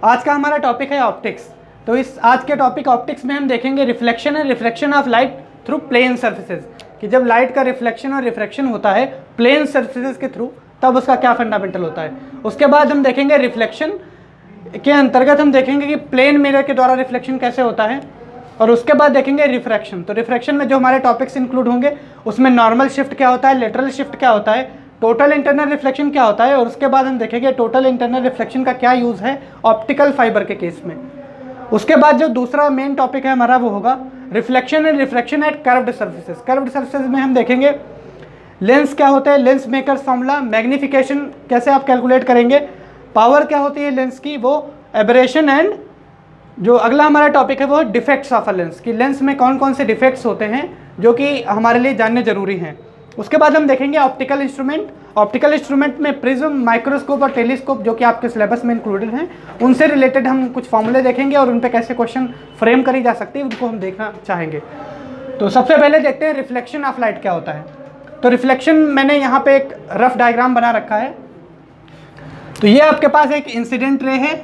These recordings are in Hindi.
आज का हमारा टॉपिक है ऑप्टिक्स। तो इस आज के टॉपिक ऑप्टिक्स में हम देखेंगे reflection and refraction of light through plane surfaces, कि जब लाइट का रिफ्लेक्शन और रिफ्रैक्शन होता है प्लेन सर्फेसेज के थ्रू तब उसका क्या फंडामेंटल होता है। उसके बाद हम देखेंगे रिफ्लेक्शन के अंतर्गत हम देखेंगे कि प्लेन मिरर के द्वारा रिफ्लेक्शन कैसे होता है, और उसके बाद देखेंगे रिफ्रैक्शन। तो रिफ्रैक्शन में जो हमारे टॉपिक्स इंक्लूड होंगे उसमें नॉर्मल शिफ्ट क्या होता है, लेटरल शिफ्ट क्या होता है, टोटल इंटरनल रिफ्लेक्शन क्या होता है, और उसके बाद हम देखेंगे टोटल इंटरनल रिफ्लेक्शन का क्या यूज़ है ऑप्टिकल फाइबर के केस में। उसके बाद जो दूसरा मेन टॉपिक है हमारा वो होगा reflection and refraction at curved surfaces. Curved surfaces में हम देखेंगे लेंस क्या होता है, लेंस मेकर्स फॉर्मूला, मैग्निफिकेशन कैसे आप कैलकुलेट करेंगे, पावर क्या होती है लेंस की, वो एबरेशन, एंड जो अगला हमारा टॉपिक है वो डिफेक्ट्स ऑफ अ लेंस, कि लेंस में कौन कौन से डिफेक्ट्स होते हैं जो कि हमारे लिए जानने जरूरी हैं। उसके बाद हम देखेंगे ऑप्टिकल इंस्ट्रूमेंट। ऑप्टिकल इंस्ट्रूमेंट में प्रिज्म, माइक्रोस्कोप और टेलीस्कोप जो कि आपके सिलेबस में इंक्लूडेड हैं, उनसे रिलेटेड हम कुछ फॉर्मूले देखेंगे और उन पे कैसे क्वेश्चन फ्रेम करी जा सकती है उनको हम देखना चाहेंगे। तो सबसे पहले देखते हैं रिफ्लेक्शन ऑफ लाइट क्या होता है। तो रिफ्लेक्शन मैंने यहाँ पे एक रफ डायग्राम बना रखा है। तो ये आपके पास एक इंसिडेंट रे है,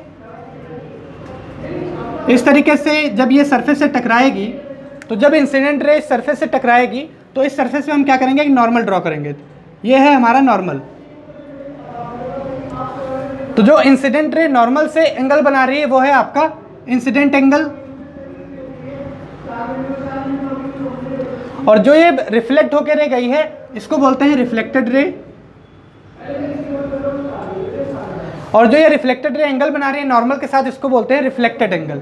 इस तरीके से जब ये सरफेस से टकराएगी, तो जब इंसिडेंट रे सरफेस से टकराएगी तो इस सरफेस पे हम क्या करेंगे, एक नॉर्मल ड्रॉ करेंगे। ये है हमारा नॉर्मल। तो जो इंसिडेंट रे नॉर्मल से एंगल बना रही है वो है आपका इंसिडेंट एंगल, और जो ये रिफ्लेक्ट होकर रे गई है इसको बोलते हैं रिफ्लेक्टेड रे, और जो ये रिफ्लेक्टेड रे एंगल बना रही है नॉर्मल के साथ इसको बोलते हैं रिफ्लेक्टेड एंगल,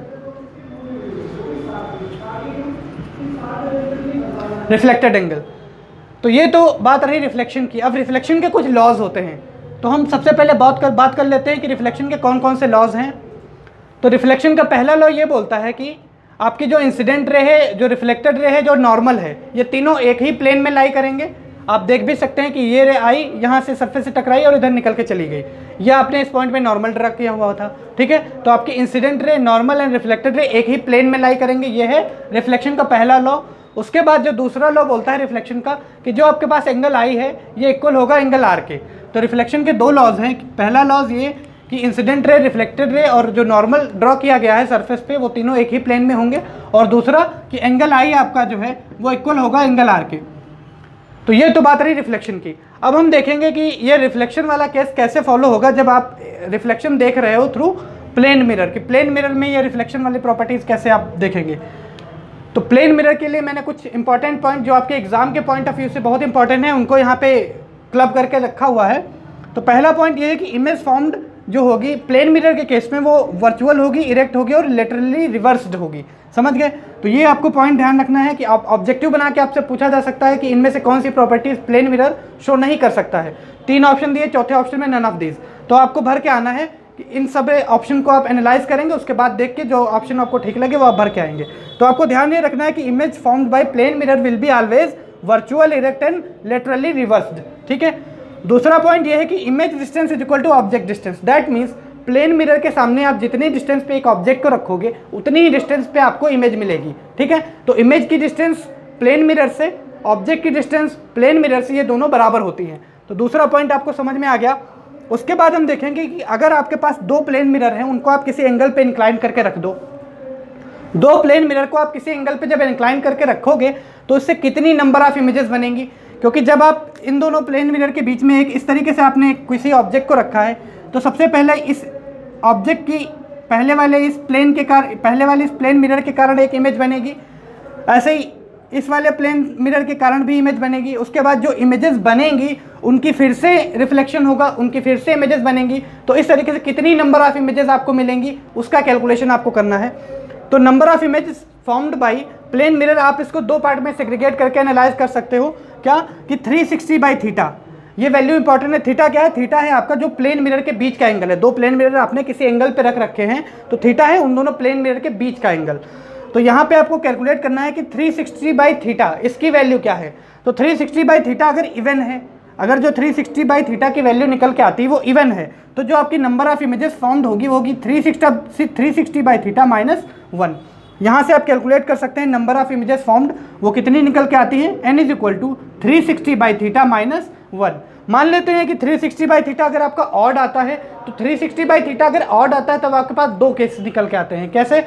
रिफ्लेक्टेड एंगल। तो ये तो बात रही रिफ्लेक्शन की। अब रिफ्लेक्शन के कुछ लॉज होते हैं, तो हम सबसे पहले बात कर लेते हैं कि रिफ्लेक्शन के कौन कौन से लॉज हैं। तो रिफ्लेक्शन का पहला लॉ ये बोलता है कि आपकी जो इंसिडेंट रे है, जो रिफ्लेक्टेड रे है, जो नॉर्मल है, ये तीनों एक ही प्लेन में लाई करेंगे। आप देख भी सकते हैं कि ये रे आई यहाँ से सरफेस से टकराई और इधर निकल के चली गई, या आपने इस पॉइंट पे नॉर्मल ड्रा किया हुआ था, ठीक है। तो आपकी incident ray, normal and reflected ray एक ही प्लेन में लाई करेंगे, ये है रिफ्लेक्शन का पहला लॉ। उसके बाद जो दूसरा लॉ बोलता है रिफ्लेक्शन का कि जो आपके पास एंगल आई है ये इक्वल होगा एंगल आर के। तो रिफ्लेक्शन के दो लॉज हैं। पहला लॉज ये कि इंसिडेंट रे, रिफ्लेक्टेड रे और जो नॉर्मल ड्रॉ किया गया है सरफेस पे वो तीनों एक ही प्लेन में होंगे, और दूसरा कि एंगल आई आपका जो है वो इक्वल होगा एंगल आर के। तो ये तो बात रही रिफ्लेक्शन की। अब हम देखेंगे कि ये रिफ्लेक्शन वाला केस कैसे फॉलो होगा जब आप रिफ्लेक्शन देख रहे हो थ्रू प्लेन मिरर, कि प्लेन मिरर में ये रिफ्लेक्शन वाली प्रॉपर्टीज कैसे आप देखेंगे। तो प्लेन मिरर के लिए मैंने कुछ इंपॉर्टेंट पॉइंट जो आपके एग्जाम के पॉइंट ऑफ व्यू से बहुत इंपॉर्टेंट है उनको यहाँ पे क्लब करके रखा हुआ है। तो पहला पॉइंट ये है कि इमेज फॉर्म्ड जो होगी प्लेन मिरर के केस में वो वर्चुअल होगी, इरेक्ट होगी और लेटरली रिवर्स्ड होगी। समझ गए। तो ये आपको पॉइंट ध्यान रखना है कि आप ऑब्जेक्टिव बना के आपसे पूछा जा सकता है कि इनमें से कौन सी प्रॉपर्टीज प्लेन मिरर शो नहीं कर सकता है। 3 ऑप्शन दिए, चौथे ऑप्शन में नन ऑफ दीज। तो आपको भर के आना है कि इन सब ऑप्शन को आप एनालाइज करेंगे, उसके बाद देख के जो ऑप्शन आपको ठीक लगे वो आप भर के आएंगे। तो आपको ध्यान ये रखना है कि image formed by plane mirror will be always virtual, erect and laterally reversed, ठीक है। दूसरा पॉइंट ये है कि image distance is equal to object distance. That means plane mirror के सामने आप जितनी डिस्टेंस पे एक ऑब्जेक्ट को रखोगे उतनी ही डिस्टेंस पे आपको इमेज मिलेगी, ठीक है। तो इमेज की डिस्टेंस प्लेन मिरर से, ऑब्जेक्ट की डिस्टेंस प्लेन मिरर से, ये दोनों बराबर होती हैं। तो दूसरा पॉइंट आपको समझ में आ गया। उसके बाद हम देखेंगे कि अगर आपके पास 2 प्लेन मिरर हैं, उनको आप किसी एंगल पे इंक्लाइन करके रख दो। 2 प्लेन मिरर को आप किसी एंगल पे जब इंक्लाइन करके रखोगे तो इससे कितनी नंबर ऑफ इमेजेस बनेंगी, क्योंकि जब आप इन दोनों प्लेन मिरर के बीच में एक इस तरीके से आपने किसी ऑब्जेक्ट को रखा है, तो सबसे पहले इस ऑब्जेक्ट की पहले वाले इस प्लेन मिरर के कारण एक इमेज बनेगी, ऐसे ही इस वाले प्लेन मिरर के कारण भी इमेज बनेगी। उसके बाद जो इमेजेस बनेंगी उनकी फिर से रिफ्लेक्शन होगा, उनकी फिर से इमेजेस बनेंगी। तो इस तरीके से कितनी नंबर ऑफ इमेजेस आपको मिलेंगी उसका कैलकुलेशन आपको करना है। तो number of images formed by plane mirror आप इसको 2 पार्ट में सेग्रीगेट करके एनालाइज कर सकते हो। क्या कि 360 बाई थीटा, ये वैल्यू इंपॉर्टेंट है। थीटा क्या है, थीटा है आपका जो प्लेन मिरर के बीच का एंगल है। 2 प्लेन मिरर आपने किसी एंगल पे रख रखे हैं, तो थीटा है उन दोनों प्लेन मिरर के बीच का एंगल। तो यहाँ पे आपको कैलकुलेट करना है कि 360 बाई थीटा इसकी वैल्यू क्या है। तो 360 बाई थीटा अगर इवन है, अगर जो 360 बाई थीटा की वैल्यू निकल के आती है वो इवन है, तो जो आपकी नंबर ऑफ इमेजेस फॉर्म्ड होगी वो होगी 360 बाई थीटा माइनस 1। यहाँ से आप कैलकुलेट कर सकते हैं नंबर ऑफ इमेजेस फॉर्म्ड वो कितनी निकल के आती है, n is equal to 360 by theta minus 1। मान लेते हैं कि 360 बाई थीटा अगर आपका ऑड आता है, तो 360 बाई थीटा अगर ऑड आता है तब आपके पास दो केस निकल के आते हैं। कैसे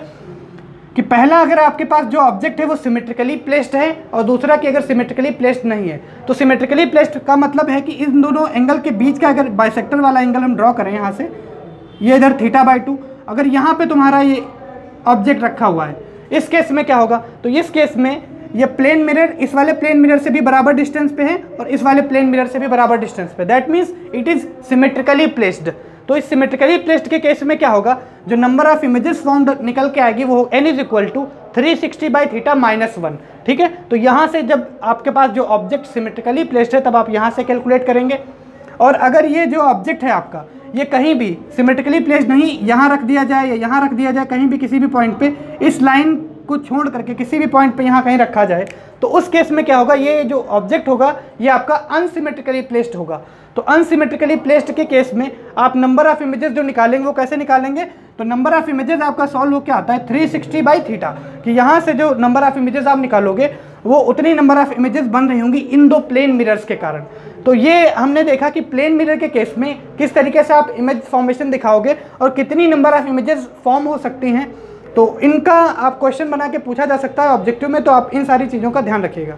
कि पहला, अगर आपके पास जो ऑब्जेक्ट है वो सिमेट्रिकली प्लेस्ड है, और दूसरा कि अगर सिमेट्रिकली प्लेस्ड नहीं है। तो सिमेट्रिकली प्लेस्ड का मतलब है कि इन दोनों एंगल के बीच का अगर बाइसेक्टर वाला एंगल हम ड्रॉ करें यहाँ से, ये इधर θ/2, अगर यहाँ पे तुम्हारा ये ऑब्जेक्ट रखा हुआ है, इस केस में क्या होगा, तो इस केस में ये प्लेन मिरर इस वाले प्लेन मिरर से भी बराबर डिस्टेंस पे है और इस वाले प्लेन मिरर से भी बराबर डिस्टेंस पे, that means it is symmetrically placed. तो इस सिमेट्रिकली प्लेस्ड के केस में क्या होगा, जो नंबर ऑफ इमेजेस फॉर्म निकल के आएगी वो n is equal to 360 by theta minus 1। ठीक है, तो यहाँ से जब आपके पास जो ऑब्जेक्ट सिमेट्रिकली प्लेस्ड है तब आप यहाँ से कैलकुलेट करेंगे। और अगर ये जो ऑब्जेक्ट है आपका ये कहीं भी सिमेट्रिकली प्लेस्ड नहीं, यहाँ रख दिया जाए या यहाँ रख दिया जाए, कहीं भी किसी भी पॉइंट पे इस लाइन को छोड़ करके किसी भी पॉइंट पे यहाँ कहीं रखा जाए, तो उस केस में क्या होगा, ये जो ऑब्जेक्ट होगा ये आपका अनसिमेट्रिकली प्लेस्ड होगा। तो अनसिमेट्रिकली प्लेस्ड के केस में आप नंबर ऑफ इमेजेस जो निकालेंगे वो कैसे निकालेंगे, तो नंबर ऑफ इमेजेस आपका सॉल्व होकर आता है 360 बाई थीटा, कि यहाँ से जो नंबर ऑफ इमेजेस आप निकालोगे वो उतनी नंबर ऑफ इमेजेस बन रही होंगी इन दो प्लेन मिरर्स के कारण। तो ये हमने देखा कि प्लेन मिरर के केस में किस तरीके से आप इमेज फॉर्मेशन दिखाओगे और कितनी नंबर ऑफ इमेजेस फॉर्म हो सकती हैं, तो इनका आप क्वेश्चन बना के पूछा जा सकता है ऑब्जेक्टिव में, तो आप इन सारी चीज़ों का ध्यान रखिएगा।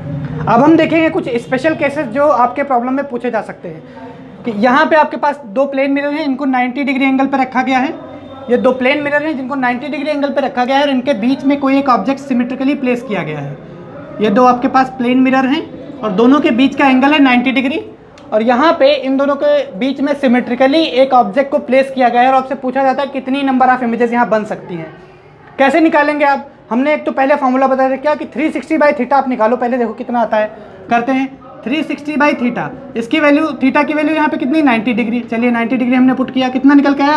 अब हम देखेंगे कुछ स्पेशल केसेस जो आपके प्रॉब्लम में पूछे जा सकते हैं, कि यहाँ पे आपके पास दो प्लेन मिरर हैं, इनको 90 डिग्री एंगल पर रखा गया है। ये दो प्लेन मिरर हैं जिनको 90 डिग्री एंगल पर रखा गया है और इनके बीच में कोई एक ऑब्जेक्ट सिमेट्रिकली प्लेस किया गया है। ये दो आपके पास प्लेन मिरर हैं और दोनों के बीच का एंगल है 90 डिग्री, और यहाँ पे इन दोनों के बीच में सिमेट्रिकली एक ऑब्जेक्ट को प्लेस किया गया है और आपसे पूछा जाता है कितनी नंबर ऑफ इमेजेस यहाँ बन सकती हैं। कैसे निकालेंगे आप, हमने एक तो पहले फॉर्मूला बताया था क्या, कि 360 बाई थीटा आप निकालो, पहले देखो कितना आता है, करते हैं 360 बाई थीटा, इसकी वैल्यू थीटा की वैल्यू यहाँ पे कितनी 90 डिग्री, चलिए 90 डिग्री हमने पुट किया, कितना निकल के आया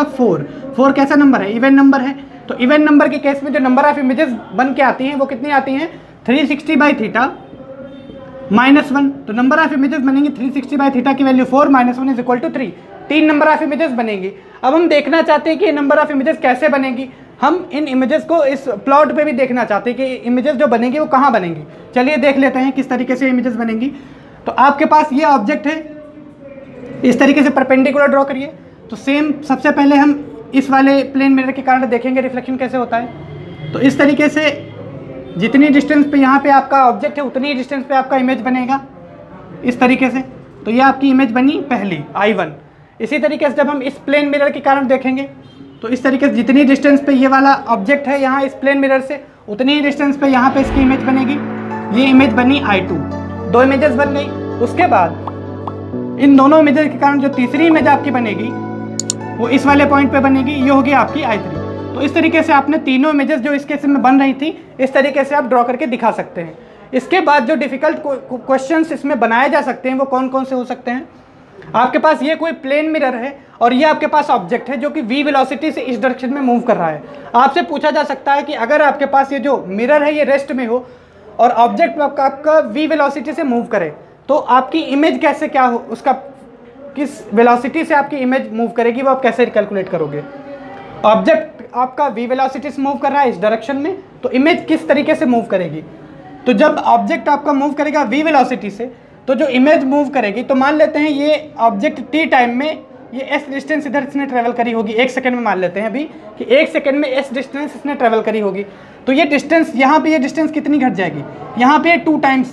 4 कैसा नंबर है, इवन नंबर है। तो इवन नंबर के केस में जो नंबर ऑफ इमेजेस बन के आती हैं वो कितनी आती हैं, 360 बाई थीटा माइनस 1। तो नंबर ऑफ इमेजेस बनेंगी 360 बाई थीटा की value 4 minus 1 is equal to 3, 3 number of images बनेंगी। अब हम देखना चाहते हैं कि ये नंबर ऑफ इमेजेस कैसे बनेगी, हम इन इमेजेस को इस प्लॉट पे भी देखना चाहते हैं कि इमेजेस जो बनेंगी वो कहाँ बनेंगी। चलिए देख लेते हैं किस तरीके से इमेजेस बनेंगी। तो आपके पास ये ऑब्जेक्ट है, इस तरीके से परपेंडिकुलर ड्रॉ करिए। तो सेम सबसे पहले हम इस वाले प्लेन मिरर के कारण देखेंगे रिफ्लेक्शन कैसे होता है। तो इस तरीके से जितनी डिस्टेंस पे यहाँ पे आपका ऑब्जेक्ट है उतनी डिस्टेंस पे आपका इमेज बनेगा इस तरीके से। तो ये आपकी इमेज बनी पहली I1। इसी तरीके से जब हम इस प्लेन मिरर के कारण देखेंगे तो इस तरीके से जितनी डिस्टेंस पे ये वाला ऑब्जेक्ट है यहाँ इस प्लेन मिरर से, उतनी ही डिस्टेंस पे यहाँ पे इसकी इमेज बनेगी। ये इमेज बनी I2, दो इमेजेस बन गई। उसके बाद इन दोनों इमेजेस के कारण जो तीसरी इमेज आपकी बनेगी वो इस वाले पॉइंट पे बनेगी, ये होगी आपकी I3। तो इस तरीके से आपने तीनों इमेजेस जो इस केस में बन रही थी इस तरीके से आप ड्रॉ करके दिखा सकते हैं। इसके बाद जो डिफ़िकल्ट क्वेश्चंस इसमें बनाए जा सकते हैं वो कौन कौन से हो सकते हैं। आपके पास ये कोई प्लेन मिरर है और ये आपके पास ऑब्जेक्ट है जो कि v वेलोसिटी से इस डायरेक्शन में मूव कर रहा है। आपसे पूछा जा सकता है कि अगर आपके पास ये जो मिरर है ये रेस्ट में हो और ऑब्जेक्ट आपका v वेलोसिटी से मूव करे तो आपकी इमेज कैसे क्या हो, उसका किस वेलोसिटी से आपकी इमेज मूव करेगी वो आप कैसे कैलकुलेट करोगे। ऑब्जेक्ट आपका v वेलोसिटी से मूव कर रहा है इस डायरेक्शन में, तो इमेज किस तरीके से मूव करेगी। तो जब ऑब्जेक्ट आपका मूव करेगा v वेलोसिटी से तो जो इमेज मूव करेगी, तो मान लेते हैं ये ऑब्जेक्ट t टाइम में ये s डिस्टेंस इधर इसने ट्रेवल करी होगी 1 सेकंड में, मान लेते हैं अभी कि 1 सेकंड में s डिस्टेंस इसने ट्रेवल करी होगी। तो ये डिस्टेंस यहाँ पे ये डिस्टेंस कितनी घट जाएगी, यहाँ पे 2 टाइम्स।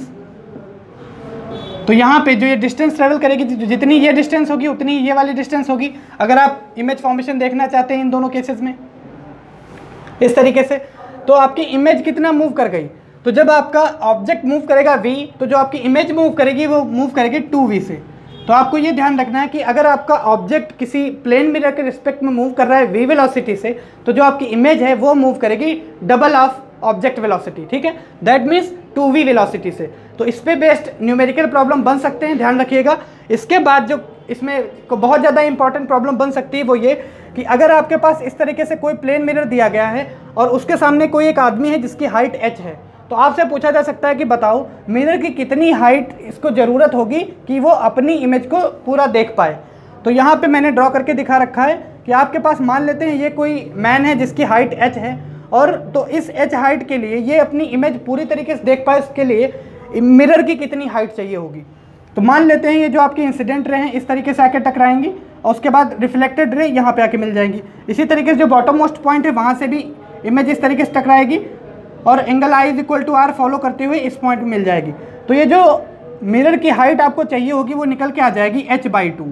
तो यहाँ पे जो ये डिस्टेंस ट्रेवल करेगी, जितनी ये डिस्टेंस होगी उतनी ये वाली डिस्टेंस होगी। अगर आप इमेज फॉर्मेशन देखना चाहते हैं इन दोनों केसेस में इस तरीके से, तो आपकी इमेज कितना मूव कर गई। तो जब आपका ऑब्जेक्ट मूव करेगा v, तो जो आपकी इमेज मूव करेगी वो मूव करेगी 2v से। तो आपको ये ध्यान रखना है कि अगर आपका ऑब्जेक्ट किसी प्लेन मिरर के रिस्पेक्ट में मूव कर रहा है v वेलोसिटी से, तो जो आपकी इमेज है वो मूव करेगी डबल ऑफ ऑब्जेक्ट वेलोसिटी। ठीक है, दैट मीन्स 2v वेलोसिटी से। तो इस पे बेस्ड न्यूमेरिकल प्रॉब्लम बन सकते हैं, ध्यान रखिएगा। इसके बाद जो इसमें को बहुत ज़्यादा इंपॉर्टेंट प्रॉब्लम बन सकती है वो ये कि अगर आपके पास इस तरीके से कोई प्लेन मिरर दिया गया है और उसके सामने कोई एक आदमी है जिसकी हाइट h है, तो आपसे पूछा जा सकता है कि बताओ मिरर की कितनी हाइट इसको ज़रूरत होगी कि वो अपनी इमेज को पूरा देख पाए। तो यहाँ पे मैंने ड्रॉ करके दिखा रखा है कि आपके पास मान लेते हैं ये कोई मैन है जिसकी हाइट h है, और तो इस h हाइट के लिए ये अपनी इमेज पूरी तरीके से देख पाए, इसके लिए मिरर की कितनी हाइट चाहिए होगी। तो मान लेते हैं ये जो आपकी इंसिडेंट रे हैं इस तरीके से आके टकराएंगी और उसके बाद रिफ्लेक्टेड रे यहाँ पे आके मिल जाएंगी। इसी तरीके से जो बॉटम मोस्ट पॉइंट है वहाँ से भी इमेज इस तरीके से टकराएगी और angle i is equal to r follow करते हुए इस पॉइंट में मिल जाएगी। तो ये जो मिरर की हाइट आपको चाहिए होगी वो निकल के आ जाएगी h/2।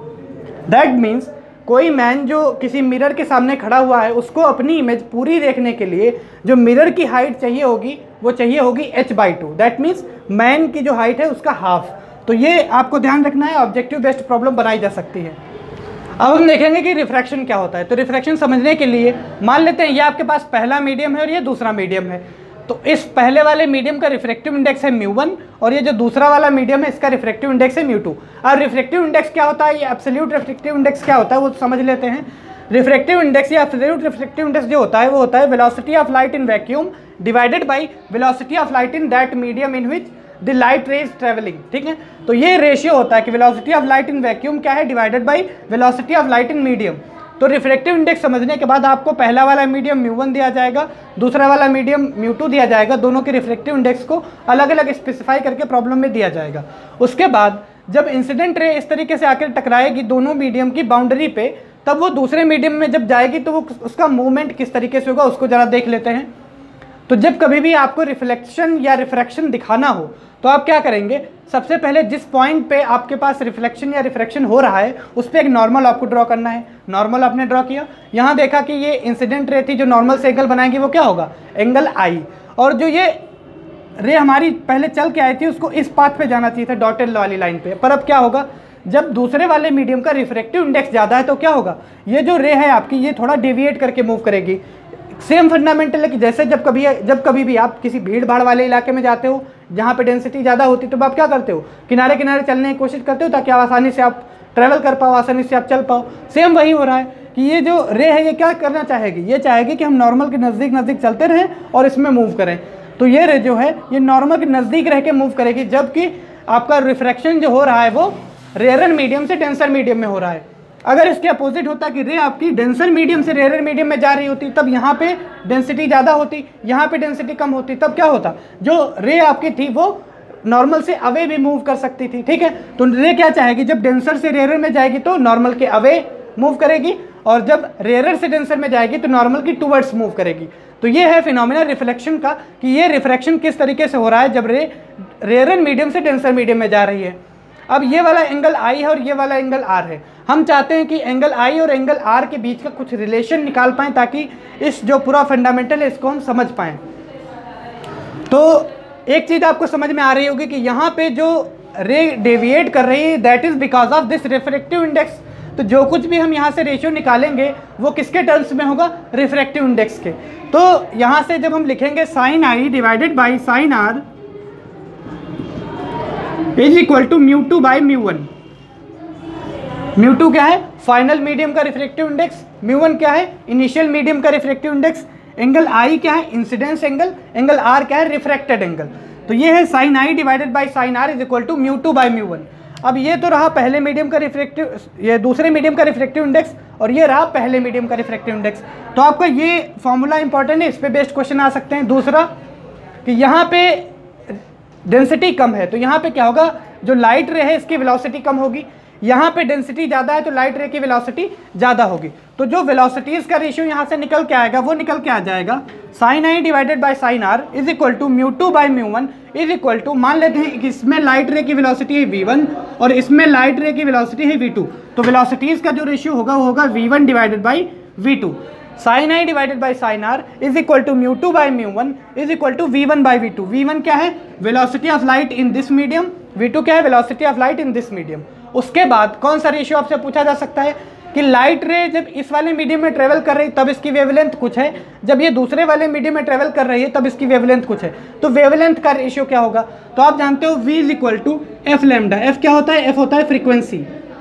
दैट मीन्स कोई मैन जो किसी मिरर के सामने खड़ा हुआ है उसको अपनी इमेज पूरी देखने के लिए जो मिरर की हाइट चाहिए होगी वो चाहिए होगी h/2। दैट मीन्स मैन की जो हाइट है उसका हाफ। तो ये आपको ध्यान रखना है, ऑब्जेक्टिव बेस्ड प्रॉब्लम बनाई जा सकती है। अब हम देखेंगे कि रिफ्रैक्शन क्या होता है। तो रिफ्रैक्शन समझने के लिए मान लेते हैं ये आपके पास पहला मीडियम है और ये दूसरा मीडियम है। तो इस पहले वाले मीडियम का रिफ्रैक्टिव इंडेक्स है μ1 और ये जो दूसरा वाला मीडियम है इसका रिफ्रैक्टिव इंडेक्स है μ2। अब रिफ्रैक्टिव इंडेक्स क्या होता है, ये एब्सोल्यूट रिफ्रैक्टिव इंडेक्स क्या होता है वो समझ लेते हैं। रिफ्रैक्टिव इंडेक्स या एब्सोल्यूट रिफ्रैक्टिव इंडेक्स जो होता है वो होता है velocity of light in vacuum divided by velocity of light in that medium in which the light ray is travelling. ठीक है, तो ये रेशियो होता है कि velocity of light in vacuum क्या है divided by velocity of light in medium. तो रिफ्रैक्टिव इंडेक्स समझने के बाद आपको पहला वाला मीडियम μ1 दिया जाएगा, दूसरा वाला मीडियम μ2 दिया जाएगा। दोनों के रिफ्रैक्टिव इंडेक्स को अलग अलग स्पेसिफाई करके प्रॉब्लम में दिया जाएगा। उसके बाद जब इंसिडेंट रे इस तरीके से आकर टकराएगी दोनों मीडियम की बाउंड्री पे, तब वो दूसरे मीडियम में जब जाएगी तो वो उसका मूवमेंट किस तरीके से होगा उसको ज़रा देख लेते हैं। तो जब कभी भी आपको रिफ्लेक्शन या रिफ्रैक्शन दिखाना हो तो आप क्या करेंगे, सबसे पहले जिस पॉइंट पे आपके पास रिफ्लेक्शन या रिफ्रैक्शन हो रहा है उस पर एक नॉर्मल आपको ड्रॉ करना है। नॉर्मल आपने ड्रॉ किया, यहाँ देखा कि ये इंसिडेंट रे थी, जो नॉर्मल से एंगल बनाएंगे वो क्या होगा, एंगल आई। और जो ये रे हमारी पहले चल के आई थी उसको इस पाथ पे जाना चाहिए था, डॉटेड वाली लाइन पे। पर अब क्या होगा, जब दूसरे वाले मीडियम का रिफ्रैक्टिव इंडेक्स ज़्यादा है तो क्या होगा, ये जो रे है आपकी ये थोड़ा डेविएट करके मूव करेगी। सेम फंडामेंटल है कि जैसे जब कभी भी आप किसी भीड़ भाड़ वाले इलाके में जाते हो जहाँ पे डेंसिटी ज़्यादा होती है तो आप क्या करते हो, किनारे किनारे चलने की कोशिश करते हो ताकि आसानी से आप ट्रैवल कर पाओ, आसानी से आप चल पाओ। सेम वही हो रहा है कि ये जो रे है ये क्या करना चाहेगी, ये चाहेगी कि हम नॉर्मल के नज़दीक नज़दीक चलते रहें और इसमें मूव करें। तो ये रे जो है ये नॉर्मल के नज़दीक रह के मूव करेगी, जबकि आपका रिफ्रैक्शन जो हो रहा है वो रेयर मीडियम से डेंसर मीडियम में हो रहा है। अगर इसके अपोजिट होता कि रे आपकी डेंसर मीडियम से रेयर मीडियम में जा रही होती, तब यहाँ पे डेंसिटी ज़्यादा होती, यहाँ पे डेंसिटी कम होती, तब क्या होता, जो रे आपकी थी वो नॉर्मल से अवे भी मूव कर सकती थी। ठीक है, तो रे क्या चाहेगी, जब डेंसर से रेयर में जाएगी तो नॉर्मल के अवे मूव करेगी और जब रेयर से डेंसर में जाएगी तो नॉर्मल की टूवर्ड्स मूव करेगी। तो ये है फिनोमेना रिफ्लेक्शन का कि ये रिफ्रैक्शन किस तरीके से हो रहा है जब रे रेयर मीडियम से डेंसर मीडियम में जा रही है। अब ये वाला एंगल आई है और ये वाला एंगल आर है। हम चाहते हैं कि एंगल आई और एंगल आर के बीच का कुछ रिलेशन निकाल पाएँ ताकि इस जो पूरा फंडामेंटल है इसको हम समझ पाएँ। तो एक चीज़ आपको समझ में आ रही होगी कि यहाँ पे जो रे डेविएट कर रही है that is because of this refractive index. तो जो कुछ भी हम यहाँ से रेशियो निकालेंगे वो किसके टर्म्स में होगा, रिफ्रैक्टिव इंडेक्स के। तो यहाँ से जब हम लिखेंगे sine i divided by sine are is equal to μ2 by μ1। μ2 क्या है, फाइनल मीडियम का रिफ्रैक्टिव इंडेक्स, μ1 क्या है, इनिशियल मीडियम का रिफ्रैक्टिव इंडेक्स, एंगल आई क्या है, इंसिडेंस एंगल, एंगल आर क्या है, रिफ्रैक्टेड एंगल। तो ये है sine i divided by sine are is equal to μ2 by μ1। अब ये तो रहा पहले मीडियम का रिफ्रैक्टिव, ये दूसरे मीडियम का रिफ्रैक्टिव इंडेक्स और ये रहा पहले मीडियम का रिफ्रैक्टिव इंडेक्स। तो आपका ये फॉर्मूला इंपॉर्टेंट है, इस पर बेस्ड क्वेश्चन आ सकते हैं। दूसरा कि यहाँ पे डेंसिटी कम है तो यहाँ पे क्या होगा, जो लाइट रे है इसकी वेलोसिटी कम होगी, यहाँ पे डेंसिटी ज़्यादा है तो लाइट रे की वेलोसिटी ज़्यादा होगी। तो जो वेलोसिटीज़ का रेशियो यहाँ से निकल के आएगा वो निकल के आ जाएगा sine i divided by sine are is equal to μ2 by μ1 is equal to, मान लेते हैं कि इसमें लाइट रे की वेलोसिटी है v1 और इसमें लाइट रे की वेलोसिटी है v2। तो वेलोसिटीज़ का जो रेशियो होगा वो होगा v1 divided by v2। Sine i divided by sine are is equal to μ2 by μ1 is equal to v1 by v2। v1 क्या है, velocity of light in this medium, v2 क्या है, velocity of light in this medium. उसके बाद कौन सा रेशियो आपसे पूछा जा सकता है कि लाइट रे जब इस वाले मीडियम में ट्रेवल कर रही है तब इसकी वेवलेंथ कुछ है, जब ये दूसरे वाले मीडियम में ट्रेवल कर रही है तब इसकी वेवलेंथ कुछ है। तो वेवलेंथ का रेशियो क्या होगा, तो आप जानते हो v is equal to f lambda. F क्या होता है, एफ होता है फ्रीक्वेंसी,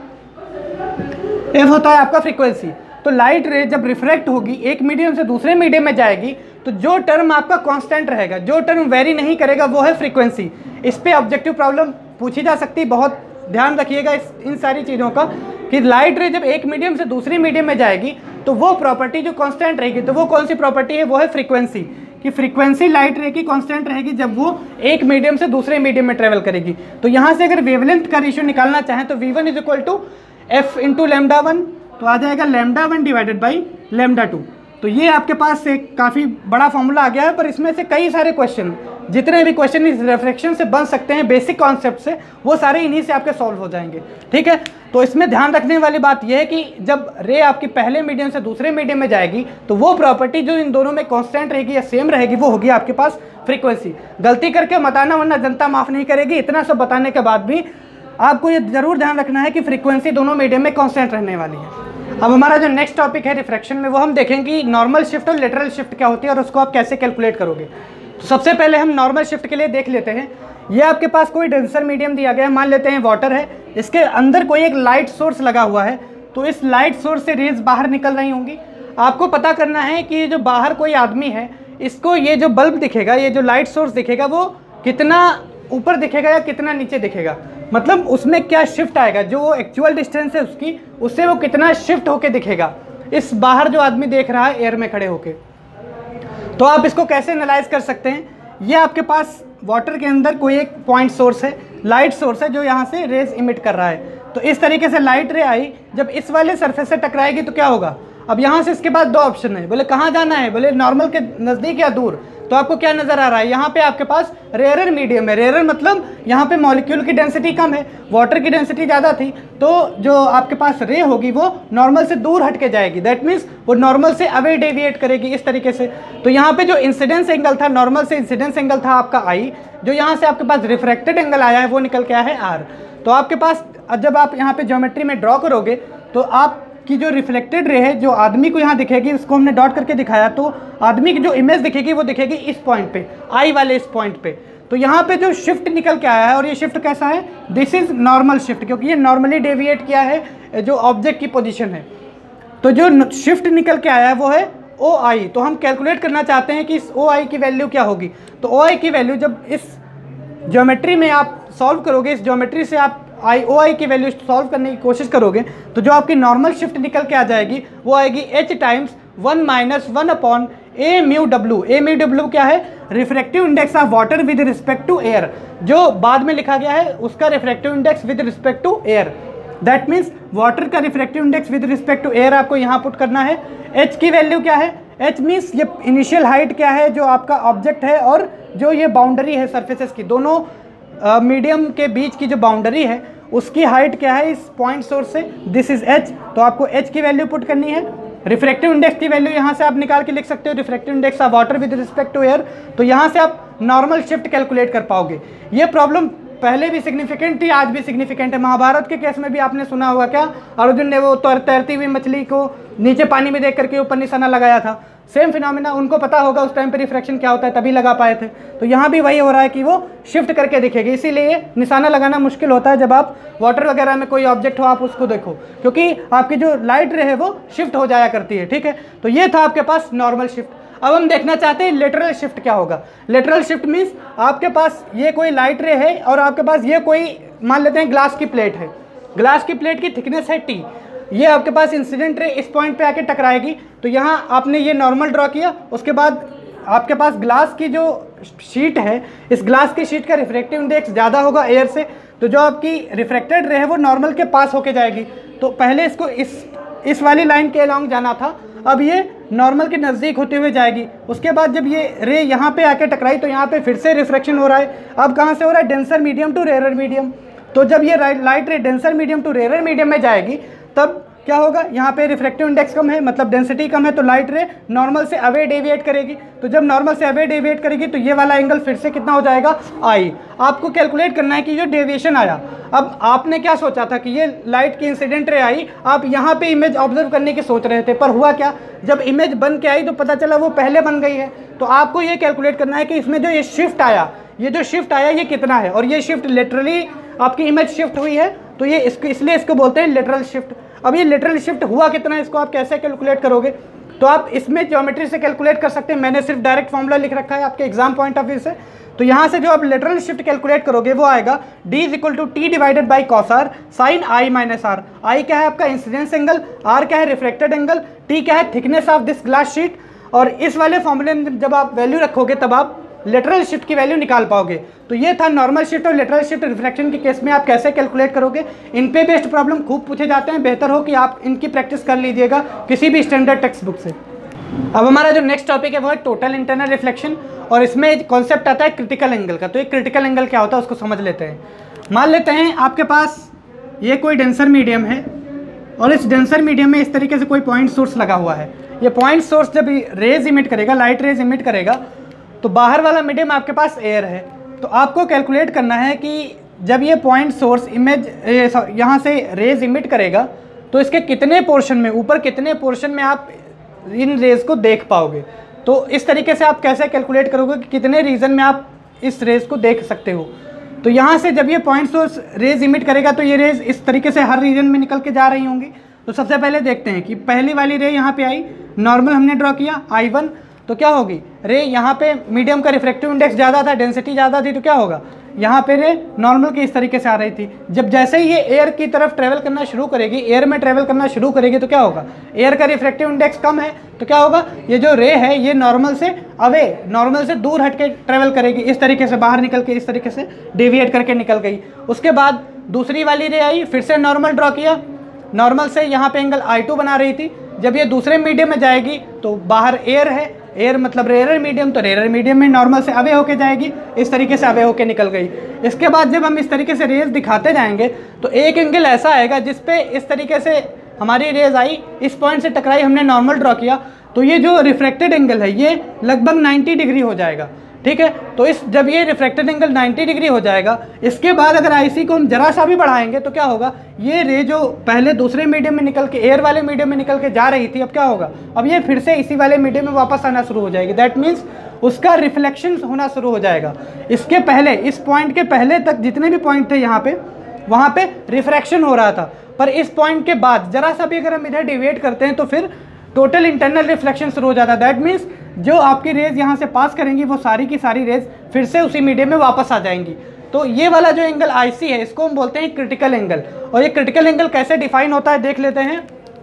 एफ होता है आपका फ्रीक्वेंसी। तो लाइट रे जब रिफ्रैक्ट होगी एक मीडियम से दूसरे मीडियम में जाएगी तो जो टर्म आपका कांस्टेंट रहेगा, जो टर्म वेरी नहीं करेगा वो है फ्रीक्वेंसी। इस पे ऑब्जेक्टिव प्रॉब्लम पूछी जा सकती है, बहुत ध्यान रखिएगा इन सारी चीज़ों का कि लाइट रे जब एक मीडियम से दूसरी मीडियम में जाएगी तो वो प्रॉपर्टी जो कांस्टेंट रहेगी, तो वो कौन सी प्रॉपर्टी है, वो है फ्रीक्वेंसी। कि फ्रीक्वेंसी लाइट रे की कांस्टेंट रहेगी जब वो एक मीडियम से दूसरे मीडियम में ट्रेवल करेगी। तो यहाँ से अगर वेवलेंथ का रेशियो निकालना चाहें तो v1 is equal to f into λ1, तो आ जाएगा λ1 डिवाइडेड बाई λ2। तो ये आपके पास एक काफ़ी बड़ा फॉर्मूला आ गया है, पर इसमें से कई सारे क्वेश्चन, जितने भी क्वेश्चन इस रिफ्रैक्शन से बन सकते हैं बेसिक कॉन्सेप्ट से, वो सारे इन्हीं से आपके सॉल्व हो जाएंगे। ठीक है, तो इसमें ध्यान रखने वाली बात यह है कि जब रे आपकी पहले मीडियम से दूसरे मीडियम में जाएगी तो वो प्रॉपर्टी जो इन दोनों में कांस्टेंट रहेगी या सेम रहेगी वो होगी आपके पास फ्रीक्वेंसी। गलती करके मत आना वरना जनता माफ़ नहीं करेगी। इतना सब बताने के बाद भी आपको ये जरूर ध्यान रखना है कि फ्रीक्वेंसी दोनों मीडियम में कांस्टेंट रहने वाली है। अब हमारा जो नेक्स्ट टॉपिक है रिफ्रैक्शन में, वो हम देखेंगे कि नॉर्मल शिफ्ट और लेटरल शिफ्ट क्या होती है और उसको आप कैसे कैलकुलेट करोगे। तो सबसे पहले हम नॉर्मल शिफ्ट के लिए देख लेते हैं। ये आपके पास कोई डेंसर मीडियम दिया गया है, मान लेते हैं वाटर है, इसके अंदर कोई एक लाइट सोर्स लगा हुआ है, तो इस लाइट सोर्स से रेज बाहर निकल रही होंगी। आपको पता करना है कि जो बाहर कोई आदमी है, इसको ये जो बल्ब दिखेगा, ये जो लाइट सोर्स दिखेगा, वो कितना ऊपर दिखेगा या कितना नीचे दिखेगा, मतलब उसमें क्या शिफ्ट आएगा, जो एक्चुअल डिस्टेंस है उसकी, उससे वो कितना शिफ्ट होके दिखेगा इस बाहर जो आदमी देख रहा है एयर में खड़े होके। तो आप इसको कैसे एनालाइज कर सकते हैं। ये आपके पास वाटर के अंदर कोई एक पॉइंट सोर्स है, लाइट सोर्स है, जो यहाँ से रेज इमिट कर रहा है। तो इस तरीके से लाइट रे आई, जब इस वाले सरफेस से टकराएगी तो क्या होगा। अब यहाँ से इसके बाद दो ऑप्शन है, बोले कहाँ जाना है, बोले नॉर्मल के नज़दीक या दूर। तो आपको क्या नज़र आ रहा है, यहाँ पे आपके पास रेयर मीडियम है। रेयर मतलब यहाँ पे मॉलिक्यूल की डेंसिटी कम है, वाटर की डेंसिटी ज़्यादा थी, तो जो आपके पास रे होगी वो नॉर्मल से दूर हट के जाएगी। दैट मीन्स वो नॉर्मल से अवे डेविएट करेगी इस तरीके से। तो यहाँ पे जो इंसिडेंस एंगल था, नॉर्मल से इंसिडेंस एंगल था आपका आई, जो यहाँ से आपके पास रिफ्रैक्टेड एंगल आया है वो निकल के आया है आर। तो आपके पास जब आप यहाँ पे ज्योमेट्री में ड्रॉ करोगे तो आप कि जो रिफ्लेक्टेड रे है जो आदमी को यहाँ दिखेगी, उसको हमने डॉट करके दिखाया, तो आदमी की जो इमेज दिखेगी वो दिखेगी इस पॉइंट पे, आई वाले इस पॉइंट पे। तो यहाँ पे जो शिफ्ट निकल के आया है, और ये शिफ्ट कैसा है, दिस इज नॉर्मल शिफ्ट, क्योंकि ये नॉर्मली डेविएट किया है जो ऑब्जेक्ट की पोजीशन है। तो जो शिफ्ट निकल के आया है वो है ओ आई। तो हम कैलकुलेट करना चाहते हैं कि इस ओ आई की वैल्यू क्या होगी। तो ओ आई की वैल्यू जब इस ज्योमेट्री में आप सॉल्व करोगे, इस ज्योमेट्री से आप ओ आई की वैल्यू सॉल्व करने की कोशिश करोगे, तो जो आपकी नॉर्मल शिफ्ट निकल के आ जाएगी वो आएगी h times 1 minus 1 upon a mu डब्ल्यू। ए म्यू डब्ल्यू क्या है, refractive index of water with respect to air, जो बाद में लिखा गया है उसका refractive index with respect to air. That means water का refractive index with respect to air आपको यहाँ पुट करना है। h की वैल्यू क्या है, h मीन्स ये इनिशियल हाइट क्या है जो आपका ऑब्जेक्ट है, और जो ये बाउंड्री है सरफेसेस की, दोनों मीडियम के बीच की जो बाउंड्री है उसकी हाइट क्या है इस पॉइंट सोर्स से, दिस इज h। तो आपको h की वैल्यू पुट करनी है। रिफ्रैक्टिव इंडेक्स की वैल्यू यहाँ से आप निकाल के लिख सकते हो, refractive index of water with respect to air. तो यहाँ से आप नॉर्मल शिफ्ट कैलकुलेट कर पाओगे। ये प्रॉब्लम पहले भी सिग्निफिकेंट थी, आज भी सिग्निफिकेंट है। महाभारत के केस में भी आपने सुना होगा, क्या अर्जुन ने वो तैरती हुई मछली को नीचे पानी में देख करके ऊपर निशाना लगाया था। सेम फिनोमिना उनको पता होगा उस टाइम पे रिफ्रैक्शन क्या होता है, तभी लगा पाए थे। तो यहाँ भी वही हो रहा है कि वो शिफ्ट करके दिखेगी, इसीलिए निशाना लगाना मुश्किल होता है जब आप वाटर वगैरह में कोई ऑब्जेक्ट हो आप उसको देखो, क्योंकि आपकी जो लाइट रे है वो शिफ्ट हो जाया करती है। ठीक है, तो ये था आपके पास नॉर्मल शिफ्ट। अब हम देखना चाहते हैं लेटरल शिफ्ट क्या होगा। लेटरल शिफ्ट मीन्स आपके पास ये कोई लाइट रे है और आपके पास ये कोई, मान लेते हैं ग्लास की प्लेट है, ग्लास की प्लेट की थिकनेस है टी, ये आपके पास इंसिडेंट रे इस पॉइंट पे आके टकराएगी। तो यहाँ आपने ये नॉर्मल ड्रॉ किया, उसके बाद आपके पास ग्लास की जो शीट है, इस ग्लास की शीट का रिफ्रैक्टिव इंडेक्स ज़्यादा होगा एयर से, तो जो आपकी रिफ्रैक्टेड रे है वो नॉर्मल के पास होके जाएगी। तो पहले इसको इस वाली लाइन के अलॉन्ग जाना था, अब ये नॉर्मल के नज़दीक होते हुए जाएगी। उसके बाद जब ये रे यहाँ पे आके टकराई तो यहाँ पे फिर से रिफ्रैक्शन हो रहा है। अब कहाँ से हो रहा है, denser medium to rare medium. तो जब ये light ray denser medium to rare medium में जाएगी तब क्या होगा, यहाँ पे रिफ्रैक्टिव इंडेक्स कम है, मतलब डेंसिटी कम है, तो लाइट रे नॉर्मल से अवे डेविएट करेगी। तो जब नॉर्मल से अवे डेविएट करेगी तो ये वाला एंगल फिर से कितना हो जाएगा, आई। आपको कैलकुलेट करना है कि जो डेविएशन आया, अब आपने क्या सोचा था कि ये लाइट की इंसिडेंट रे आई, आप यहाँ पे इमेज ऑब्जर्व करने की सोच रहे थे, पर हुआ क्या, जब इमेज बन के आई तो पता चला वो पहले बन गई है। तो आपको ये कैलकुलेट करना है कि इसमें जो ये शिफ्ट आया, ये जो शिफ्ट आया ये कितना है, और ये शिफ्ट लिटरली आपकी इमेज शिफ्ट हुई है, तो ये इसलिए इसको बोलते हैं लिटरल शिफ्ट। अब ये लिटरल शिफ्ट हुआ कितना है, इसको आप कैसे कैलकुलेट करोगे, तो आप इसमें ज्योमेट्री से कैलकुलेट कर सकते हैं। मैंने सिर्फ डायरेक्ट फॉर्मूला लिख रखा है आपके एग्जाम पॉइंट ऑफ व्यू से। तो यहाँ से जो आप लिटरल शिफ्ट कैलकुलेट करोगे वो आएगा d is equal to t divided by cos r sine i minus r. I क्या है आपका इंसिडेंस एंगल, आर क्या है रिफ्रैक्टेड एंगल, टी क्या है thickness of this glass sheet, और इस वाले फॉर्मूले में जब आप वैल्यू रखोगे तब आप लेटरल शिफ्ट की वैल्यू निकाल पाओगे। तो ये था नॉर्मल शिफ्ट और लेटरल शिफ्ट रिफ्रैक्शन के केस में आप कैसे कैलकुलेट करोगे। इन पे बेस्ड प्रॉब्लम खूब पूछे जाते हैं, बेहतर हो कि आप इनकी प्रैक्टिस कर लीजिएगा किसी भी स्टैंडर्ड टेक्स्ट बुक से। अब हमारा जो नेक्स्ट टॉपिक है वो है टोटल इंटरनल रिफ्लेक्शन, और इसमें कॉन्सेप्ट आता है क्रिटिकल एंगल का। तो एक क्रिटिकल एंगल क्या होता है उसको समझ लेते हैं। मान लेते हैं आपके पास ये कोई डेंसर मीडियम है और इस डेंसर मीडियम में इस तरीके से कोई पॉइंट सोर्स लगा हुआ है। ये पॉइंट सोर्स जब रेज इमिट करेगा, लाइट रेज इमिट करेगा, तो बाहर वाला मीडियम आपके पास एयर है। तो आपको कैलकुलेट करना है कि जब ये पॉइंट सोर्स इमेज यहाँ से रेज इमिट करेगा तो इसके कितने पोर्शन में, ऊपर कितने पोर्शन में आप इन रेज को देख पाओगे। तो इस तरीके से आप कैसे कैलकुलेट करोगे कि कितने रीजन में आप इस रेज को देख सकते हो। तो यहाँ से जब ये पॉइंट सोर्स रेज इमिट करेगा तो ये रेज इस तरीके से हर रीजन में निकल के जा रही होंगी। तो सबसे पहले देखते हैं कि पहली वाली रे यहाँ पे आई, नॉर्मल हमने ड्रॉ किया I1, तो क्या होगी रे, यहाँ पे मीडियम का रिफ्रैक्टिव इंडेक्स ज़्यादा था, डेंसिटी ज़्यादा थी, तो क्या होगा यहाँ पे रे नॉर्मल की इस तरीके से आ रही थी। जब जैसे ही ये एयर की तरफ ट्रेवल करना शुरू करेगी, एयर में ट्रेवल करना शुरू करेगी, तो क्या होगा, एयर का रिफ्रैक्टिव इंडेक्स कम है, तो क्या होगा, ये जो रे है ये नॉर्मल से अवे, नॉर्मल से दूर हट के ट्रेवल करेगी, इस तरीके से बाहर निकल के इस तरीके से डेविएट करके निकल गई। उसके बाद दूसरी वाली रे आई, फिर से नॉर्मल ड्रॉ किया, नॉर्मल से यहाँ पे एंगल I2 बना रही थी। जब ये दूसरे मीडियम में जाएगी तो बाहर एयर है, एयर मतलब रेयर मीडियम, तो रेयर मीडियम में नॉर्मल से अवे होके जाएगी, इस तरीके से अवे होके निकल गई। इसके बाद जब हम इस तरीके से रेज दिखाते जाएंगे तो एक एंगल ऐसा आएगा जिस पे इस तरीके से हमारी रेज आई, इस पॉइंट से टकराई, हमने नॉर्मल ड्रॉ किया, तो ये जो रिफ्रैक्टेड एंगल है ये लगभग 90 डिग्री हो जाएगा। ठीक है, तो इस जब ये रिफ्रैक्टेड एंगल 90 डिग्री हो जाएगा, इसके बाद अगर IC को हम जरा सा भी बढ़ाएंगे तो क्या होगा, ये रे जो पहले दूसरे मीडियम में निकल के एयर वाले मीडियम में निकल के जा रही थी, अब क्या होगा, अब ये फिर से इसी वाले मीडियम में वापस आना शुरू हो जाएगी। दैट मीन्स उसका रिफ्लेक्शन होना शुरू हो जाएगा। इसके पहले, इस पॉइंट के पहले तक जितने भी पॉइंट थे यहाँ पे, वहाँ पे रिफ्रैक्शन हो रहा था, पर इस पॉइंट के बाद जरा सा भी अगर हम इधर डिविएट करते हैं तो फिर टोटल इंटरनल रिफ्लेक्शन शुरू हो जाता है। दैट मीन्स जो आपकी रेज यहाँ से पास करेंगी वो सारी की सारी रेज फिर से उसी मीडियम में वापस आ जाएंगी। तो ये वाला जो एंगल IC है इसको हम बोलते हैं क्रिटिकल एंगल। और ये क्रिटिकल एंगल कैसे डिफाइन होता है देख लेते हैं।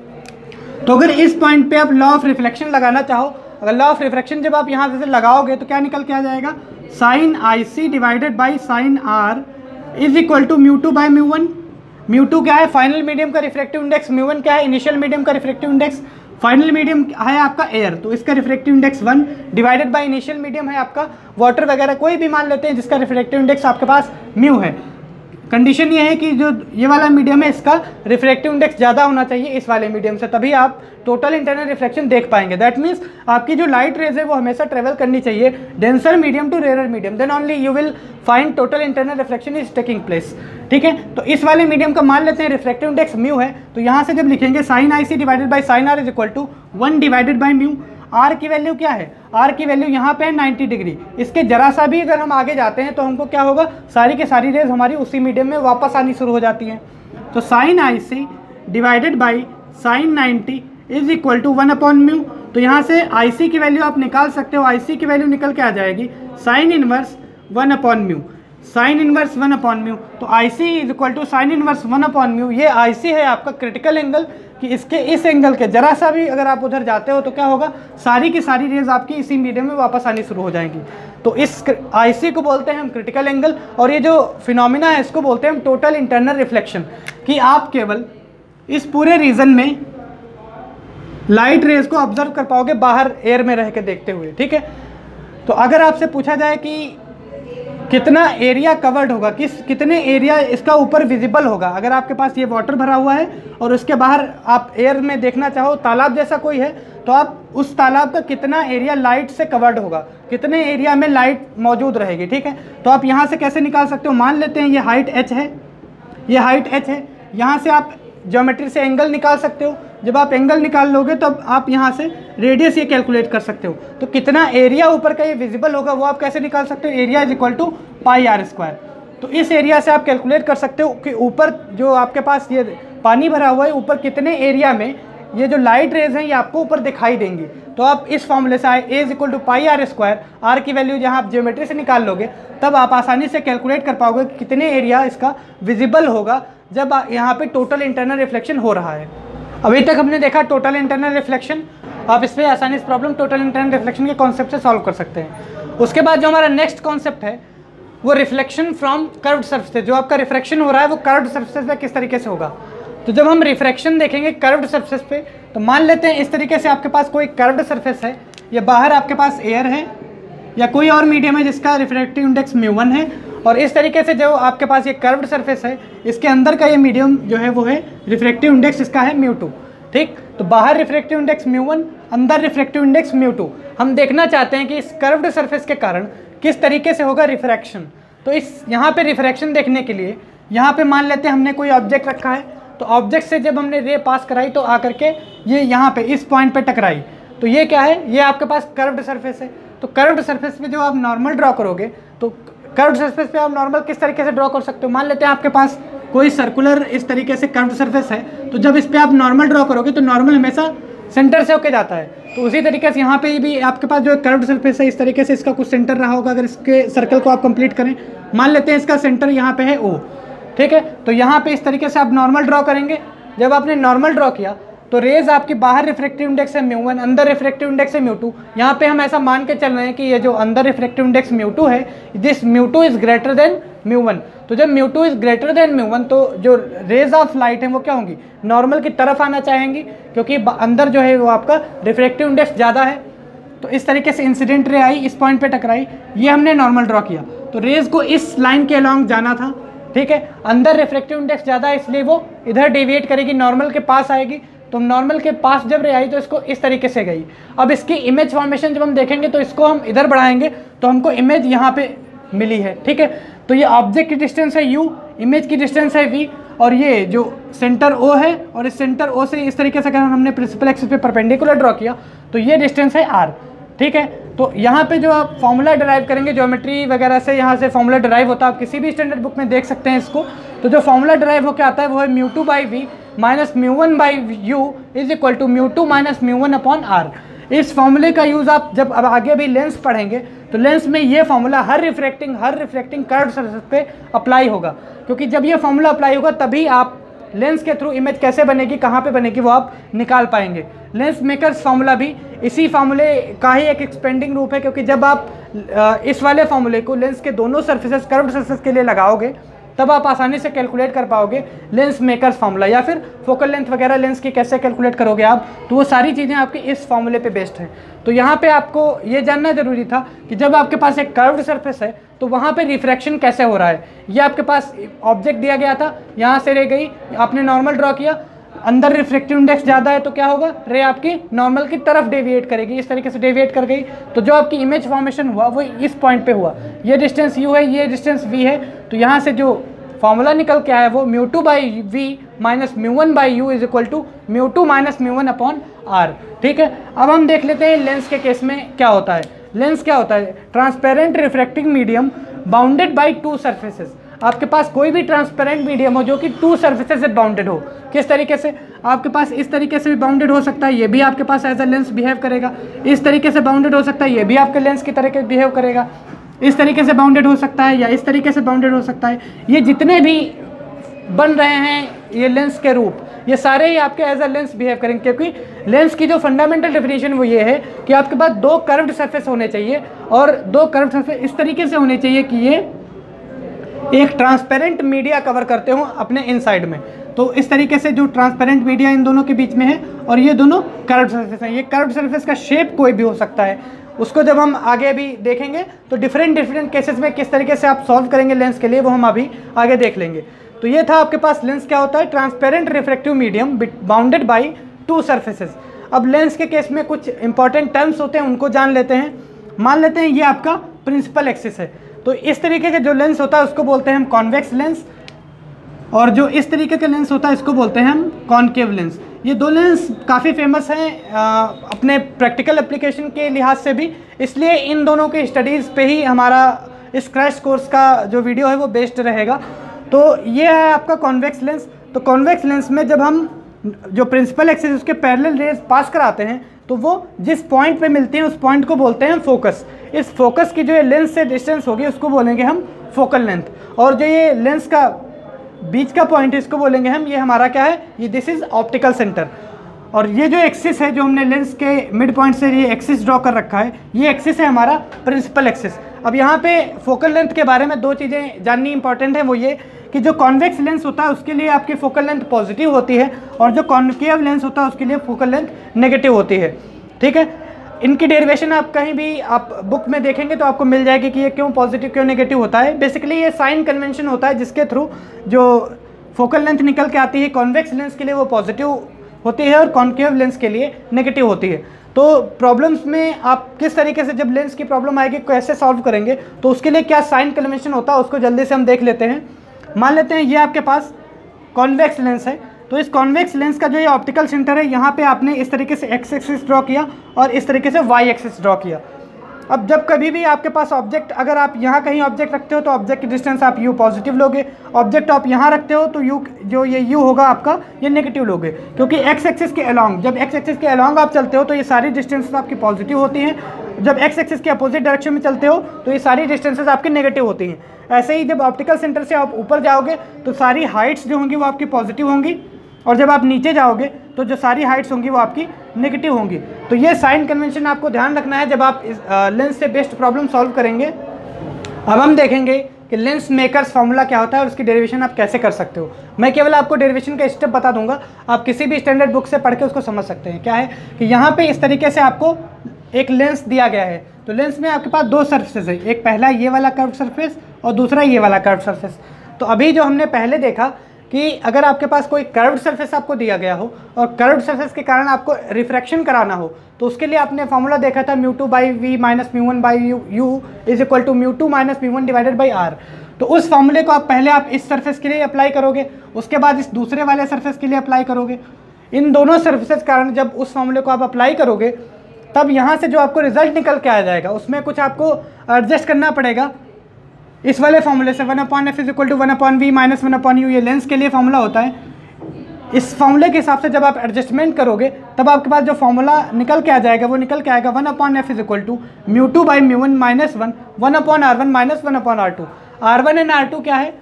तो अगर इस पॉइंट पे आप लॉ ऑफ रिफ्लेक्शन लगाना चाहो, अगर लॉ ऑफ रिफ्लेक्शन जब आप यहाँ से लगाओगे तो क्या निकल के आ जाएगा, sine IC divided by sine R is equal to μ2 by μ1। μ2 क्या है, फाइनल मीडियम का रिफ्रैक्टिव इंडेक्स, μ1 क्या है, इनिशियल मीडियम का रिफ्रैक्टिव इंडेक्स। फाइनल मीडियम है आपका एयर, तो इसका refractive index 1 divided by initial medium है आपका वाटर वगैरह कोई भी मान लेते हैं जिसका रिफ्रैक्टिव इंडेक्स आपके पास म्यू है। कंडीशन ये है कि जो ये वाला मीडियम है इसका रिफ्रैक्टिव इंडेक्स ज़्यादा होना चाहिए इस वाले मीडियम से, तभी आप टोटल इंटरनल रिफ्लेक्शन देख पाएंगे। दैट मीन्स आपकी जो लाइट रेज है वो हमेशा ट्रेवल करनी चाहिए denser medium to rare medium, then only you will find total internal reflection is taking place. ठीक है, तो इस वाले मीडियम का मान लेते हैं रिफ्रैक्टिव इंडेक्स म्यू है, तो यहाँ से जब लिखेंगे sine IC divided by sine R is equal to 1 divided by mu. R की वैल्यू क्या है, R की वैल्यू यहाँ पे है 90 डिग्री। इसके जरा सा भी अगर हम आगे जाते हैं तो हमको क्या होगा, सारी के सारी रेज हमारी उसी मीडियम में वापस आनी शुरू हो जाती हैं। तो sine IC divided by sine 90 is equal to 1 upon mu. तो यहाँ से IC की वैल्यू आप निकाल सकते हो, IC की वैल्यू निकल के आ जाएगी sine inverse 1 upon mu, sine inverse 1 upon mu. तो IC is equal to sine inverse 1 upon mu. ये IC है आपका क्रिटिकल एंगल, कि इसके इस एंगल के जरा सा भी अगर आप उधर जाते हो तो क्या होगा, सारी की सारी रेज आपकी इसी मीडियम में वापस आनी शुरू हो जाएंगी। तो इस IC को बोलते हैं हम क्रिटिकल एंगल, और ये जो फिनोमिना है इसको बोलते हैं हम टोटल इंटरनल रिफ्लेक्शन, कि आप केवल इस पूरे रीजन में लाइट रेज को ऑब्जर्व कर पाओगे बाहर एयर में रह के देखते हुए। ठीक है, तो अगर आपसे पूछा जाए कि कितना एरिया कवर्ड होगा, कितने एरिया इसका ऊपर विजिबल होगा, अगर आपके पास ये वाटर भरा हुआ है और उसके बाहर आप एयर में देखना चाहो, तालाब जैसा कोई है, तो आप उस तालाब का कितना एरिया लाइट से कवर्ड होगा, कितने एरिया में लाइट मौजूद रहेगी। ठीक है, तो आप यहाँ से कैसे निकाल सकते हो, मान लेते हैं ये हाइट h है, ये हाइट h है, यहाँ से आप ज्योमेट्री से एंगल निकाल सकते हो। जब आप एंगल निकाल लोगे तब आप यहाँ से रेडियस ये कैलकुलेट कर सकते हो। तो कितना एरिया ऊपर का ये विजिबल होगा वो आप कैसे निकाल सकते हो, area is equal to pi R square. तो इस एरिया से आप कैलकुलेट कर सकते हो कि ऊपर जो आपके पास ये पानी भरा हुआ है, ऊपर कितने एरिया में ये जो लाइट रेज हैं ये आपको ऊपर दिखाई देंगी। तो आप इस फॉर्मूले से A is equal to pi R square, R की वैल्यू जहाँ आप ज्योमेट्री से निकाल लोगे तब आप आसानी से कैलकुलेट कर पाओगे कि कितने एरिया इसका विजिबल होगा जब यहाँ पे टोटल इंटरनल रिफ्लेक्शन हो रहा है। अभी तक हमने देखा टोटल इंटरनल रिफ्लेक्शन। आप इस पर आसानी से प्रॉब्लम टोटल इंटरनल रिफ्लेक्शन के कॉन्सेप्ट से सॉल्व कर सकते हैं। उसके बाद जो हमारा नेक्स्ट कॉन्सेप्ट है वो रिफ्लेक्शन फ्रॉम कर्व्ड सरफेस। जो आपका रिफ्रैक्शन हो रहा है वो कर्व्ड सरफेस पे किस तरीके से होगा। तो जब हम रिफ्रैक्शन देखेंगे कर्व्ड सरफेस पे, तो मान लेते हैं इस तरीके से आपके पास कोई कर्व्ड सरफेस है, या बाहर आपके पास एयर है या कोई और मीडियम है जिसका रिफ्रैक्टिव इंडेक्स μ1 है, और इस तरीके से जो आपके पास ये कर्व्ड सरफेस है इसके अंदर का ये मीडियम जो है वो है रिफ्रैक्टिव इंडेक्स इसका है μ2। ठीक, तो बाहर रिफ्रैक्टिव इंडेक्स μ1, अंदर रिफ्रैक्टिव इंडेक्स μ2। हम देखना चाहते हैं कि इस कर्व्ड सरफेस के कारण किस तरीके से होगा रिफ्रैक्शन। तो इस यहाँ पे रिफ्रैक्शन देखने के लिए यहाँ पे मान लेते हैं हमने कोई ऑब्जेक्ट रखा है, तो ऑब्जेक्ट से जब हमने रे पास कराई तो आकर के ये यहाँ पे इस पॉइंट पे टकराई, तो ये क्या है, ये आपके पास कर्व्ड सरफेस है। तो कर्व्ड सरफेस पे जो आप नॉर्मल ड्रॉ करोगे, तो कर्व्ड सरफेस पे आप नॉर्मल किस तरीके से ड्रॉ कर सकते हो। मान लेते हैं आपके पास कोई सर्कुलर इस तरीके से कर्व्ड सरफेस है, तो जब इस पर आप नॉर्मल ड्रॉ करोगे तो नॉर्मल हमेशा सेंटर से होके जाता है। तो उसी तरीके से यहाँ पे भी आपके पास जो कर्व्ड सरफेस है इस तरीके से इसका कुछ सेंटर रहा होगा। अगर इसके सर्कल को आप कंप्लीट करें, मान लेते हैं इसका सेंटर यहाँ पे है O, ठीक है। तो यहाँ पे इस तरीके से आप नॉर्मल ड्रॉ करेंगे। जब आपने नॉर्मल ड्रॉ किया तो रेज आपकी बाहर रिफ्रैक्टिव इंडेक्स है μ1, अंदर रिफ्रैक्टिव इंडेक्स है μ2। यहाँ पे हम ऐसा मान के चल रहे हैं कि ये जो अंदर रिफ्रैक्टिव इंडेक्स μ2 है, दिस μ2 इज ग्रेटर देन μ1। तो जब μ2 इज ग्रेटर देन μ1 तो जो रेज ऑफ लाइट है वो क्या होंगी, नॉर्मल की तरफ आना चाहेंगी, क्योंकि अंदर जो है वो आपका रिफ्रैक्टिव इंडेक्स ज़्यादा है। तो इस तरीके से इंसिडेंट रे आई, इस पॉइंट पे टकराई, ये हमने नॉर्मल ड्रॉ किया, तो रेज को इस लाइन के अलॉन्ग जाना था। ठीक है, अंदर रिफ्रैक्टिव इंडेक्स ज़्यादा है इसलिए वो इधर डेविएट करेगी, नॉर्मल के पास आएगी। तो नॉर्मल के पास जब रे आई तो इसको इस तरीके से गई। अब इसकी इमेज फॉर्मेशन जब हम देखेंगे तो इसको हम इधर बढ़ाएंगे तो हमको इमेज यहाँ पे मिली है। ठीक है, तो ये ऑब्जेक्ट की डिस्टेंस है u, इमेज की डिस्टेंस है v, और ये जो सेंटर O है, और इस सेंटर O से इस तरीके से अगर हमने प्रिंसिपल एक्सिस पे परपेंडिकुलर ड्रॉ किया तो ये डिस्टेंस है r। ठीक है, तो यहाँ पे जो आप फॉर्मूला डिराइव करेंगे ज्योमेट्री वगैरह से, यहाँ से फॉर्मूला डिराइव होता है, आप किसी भी स्टैंडर्ड बुक में देख सकते हैं इसको। तो जो फॉर्मूला डिराइव होकर आता है वो है μ2/v minus μ1/u is equal to μ2 minus μ1/r। इस फॉर्मूले का यूज़ आप जब अब आगे भी लेंस पढ़ेंगे तो लेंस में ये फॉर्मूला हर रिफ्रैक्टिंग कर्व्ड सरफेस पे अप्लाई होगा, क्योंकि जब ये फॉर्मूला अप्लाई होगा तभी आप लेंस के थ्रू इमेज कैसे बनेगी, कहाँ पे बनेगी, वो आप निकाल पाएंगे। लेंस मेकर्स फार्मूला भी इसी फार्मूले का ही एक एक्सपेंडिंग रूप है, क्योंकि जब आप इस वाले फार्मूले को लेंस के दोनों सर्फेसेस कर्व्ड सरफेस के लिए लगाओगे तब आप आसानी से कैलकुलेट कर पाओगे लेंस मेकर्स फार्मूला, या फिर फोकल लेंथ वगैरह लेंस की कैसे कैलकुलेट करोगे आप, तो वो सारी चीज़ें आपकी इस फार्मूले पे बेस्ड हैं। तो यहाँ पे आपको ये जानना जरूरी था कि जब आपके पास एक कर्व्ड सरफेस है तो वहाँ पे रिफ्रैक्शन कैसे हो रहा है। ये आपके पास ऑब्जेक्ट दिया गया था, यहाँ से रे गई, आपने नॉर्मल ड्रॉ किया, अंदर रिफ्रैक्टिव इंडेक्स ज़्यादा है तो क्या होगा, रे आपकी नॉर्मल की तरफ डेविएट करेगी, इस तरीके से डेविएट कर गई। तो जो आपकी इमेज फॉर्मेशन हुआ वो इस पॉइंट पे हुआ, ये डिस्टेंस u है, ये डिस्टेंस v है। तो यहाँ से जो फॉर्मूला निकल के आया वो μ2/v minus μ1/u is equal to μ2 minus μ1/r। ठीक है, अब हम देख लेते हैं लेंस के केस में क्या होता है। लेंस क्या होता है, transparent refracting medium bounded by two surfaces. आपके पास कोई भी ट्रांसपेरेंट मीडियम हो जो कि टू सरफेसेस से बाउंडेड हो, किस तरीके से, आपके पास इस तरीके से भी बाउंडेड हो सकता है, ये भी आपके पास एज अ लेंस बिहेव करेगा, इस तरीके से बाउंडेड हो सकता है, ये भी आपके लेंस की तरह बिहेव करेगा, इस तरीके से बाउंडेड हो सकता है, या इस तरीके से बाउंडेड हो सकता है। ये जितने भी बन रहे हैं ये लेंस के रूप, ये सारे ही आपके एज अ लेंस बिहेव करेंगे, क्योंकि लेंस की जो फंडामेंटल डेफिनेशन वो ये है कि आपके पास दो कर्व्ड सरफेस होने चाहिए, और दो कर्व्ड सरफेस इस तरीके से होने चाहिए कि ये एक ट्रांसपेरेंट मीडिया कवर करते हो अपने इनसाइड में। तो इस तरीके से जो ट्रांसपेरेंट मीडिया इन दोनों के बीच में है, और ये दोनों कर्व्ड सरफेस हैं। ये कर्व्ड सरफेस का शेप कोई भी हो सकता है, उसको जब हम आगे भी देखेंगे तो डिफरेंट केसेस में किस तरीके से आप सॉल्व करेंगे लेंस के लिए, वो हम अभी आगे देख लेंगे। तो ये था आपके पास लेंस क्या होता है, transparent refractive medium bounded by two surfaces. अब लेंस के केस में कुछ इंपॉर्टेंट टर्म्स होते हैं, उनको जान लेते हैं। मान लेते हैं ये आपका प्रिंसिपल एक्सिस है, तो इस तरीके का जो लेंस होता है उसको बोलते हैं हम कॉन्वेक्स लेंस, और जो इस तरीके का लेंस होता है इसको बोलते हैं हम कॉनकेव लेंस। ये दो लेंस काफ़ी फेमस हैं अपने प्रैक्टिकल एप्लीकेशन के लिहाज से भी, इसलिए इन दोनों के स्टडीज़ पे ही हमारा इस क्रैश कोर्स का जो वीडियो है वो बेस्ड रहेगा। तो ये है आपका कॉन्वेक्स लेंस। तो कॉन्वेक्स लेंस में जब हम जो प्रिंसिपल एक्सिस उसके पैरेलल रेज पास कराते हैं तो वो जिस पॉइंट पे मिलते हैं उस पॉइंट को बोलते हैं फोकस। इस फोकस की जो ये लेंस से डिस्टेंस होगी उसको बोलेंगे हम फोकल लेंथ, और जो ये लेंस का बीच का पॉइंट है इसको बोलेंगे हम, ये हमारा क्या है, ये दिस इज ऑप्टिकल सेंटर। और ये जो एक्सिस है जो हमने लेंस के मिड पॉइंट से ये एक्सिस ड्रॉ कर रखा है, ये एक्सिस है हमारा प्रिंसिपल एक्सिस। अब यहाँ पे फोकल लेंथ के बारे में दो चीज़ें जाननी इंपॉर्टेंट है, वो ये कि जो कॉन्वेक्स लेंस होता है उसके लिए आपकी फोकल लेंथ पॉजिटिव होती है और जो कॉन्केव लेंस होता है उसके लिए फोकल लेंथ नेगेटिव होती है। ठीक है, इनकी डेरिवेशन आप कहीं भी आप बुक में देखेंगे तो आपको मिल जाएगी कि ये क्यों पॉजिटिव क्यों नेगेटिव होता है। बेसिकली ये साइन कन्वेंशन होता है जिसके थ्रू जो फोकल लेंथ निकल के आती है कॉन्वेक्स लेंस के लिए वो पॉजिटिव होती है और कॉन्केव लेंस के लिए नेगेटिव होती है। तो प्रॉब्लम्स में आप किस तरीके से जब लेंस की प्रॉब्लम आएगी कैसे सॉल्व करेंगे, तो उसके लिए क्या साइन कन्वेंशन होता है उसको जल्दी से हम देख लेते हैं। मान लेते हैं ये आपके पास कॉन्वेक्स लेंस है, तो इस कॉन्वेक्स लेंस का जो ये ऑप्टिकल सेंटर है यहाँ पे आपने इस तरीके से एक्स एक्सिस ड्रॉ किया और इस तरीके से वाई एक्सिस ड्रॉ किया। अब जब कभी भी आपके पास ऑब्जेक्ट, अगर आप यहाँ कहीं ऑब्जेक्ट रखते हो तो ऑब्जेक्ट की डिस्टेंस आप यू पॉजिटिव लोगे, ऑब्जेक्ट आप यहाँ रखते हो तो यू जो ये यू होगा आपका ये नेगेटिव लोगे, क्योंकि एक्स एक्सिस के अलॉन्ग, जब एक्स एक्सिस के अलॉन्ग आप चलते हो तो ये सारी डिस्टेंसेस आपकी पॉजिटिव होती हैं, जब एक्स एक्सिस के अपोजिट डायरेक्शन में चलते हो तो ये सारी डिस्टेंसेस आपकी नेगेटिव होती हैं। ऐसे ही जब ऑप्टिकल सेंटर से आप ऊपर जाओगे तो सारी हाइट्स जो होंगी वो आपकी पॉजिटिव होंगी और जब आप नीचे जाओगे तो जो सारी हाइट्स होंगी वो आपकी नेगेटिव होंगी। तो ये साइन कन्वेंशन आपको ध्यान रखना है जब आप इस लेंस से बेस्ड प्रॉब्लम सॉल्व करेंगे। अब हम देखेंगे कि लेंस मेकर्स फार्मूला क्या होता है और उसकी डेरिवेशन आप कैसे कर सकते हो। मैं केवल आपको डेरिवेशन का स्टेप बता दूंगा, आप किसी भी स्टैंडर्ड बुक से पढ़ के उसको समझ सकते हैं। क्या है कि यहाँ पे इस तरीके से आपको एक लेंस दिया गया है, तो लेंस में आपके पास दो सर्फेस है, एक पहला ये वाला कर्व सर्फेस और दूसरा ये वाला कर्व सर्फेस। तो अभी जो हमने पहले देखा कि अगर आपके पास कोई कर्व्ड सरफेस आपको दिया गया हो और कर्व्ड सरफेस के कारण आपको रिफ्रैक्शन कराना हो, तो उसके लिए आपने फार्मूला देखा था μ2/v - μ1/u is equal to μ2 - μ1 divided by r। तो उस फार्मूले को आप पहले आप इस सरफेस के लिए अप्लाई करोगे, उसके बाद इस दूसरे वाले सरफेस के लिए अप्लाई करोगे। इन दोनों सरफेसेस कारण जब उस फार्मूले को आप अप्लाई करोगे तब यहाँ से जो आपको रिजल्ट निकल के आ जाएगा उसमें कुछ आपको एडजस्ट करना पड़ेगा इस वाले फार्मूले से। 1/f is equal to 1/v - 1/u ये लेंस के लिए फार्मूला होता है। इस फार्मूले के हिसाब से जब आप एडजस्टमेंट करोगे तब आपके पास जो फार्मूला निकल के आ जाएगा वो निकल के आएगा 1/f is equal to μ2/μ1 - 1 1/r1 - 1/r2। r1 and r2 क्या है?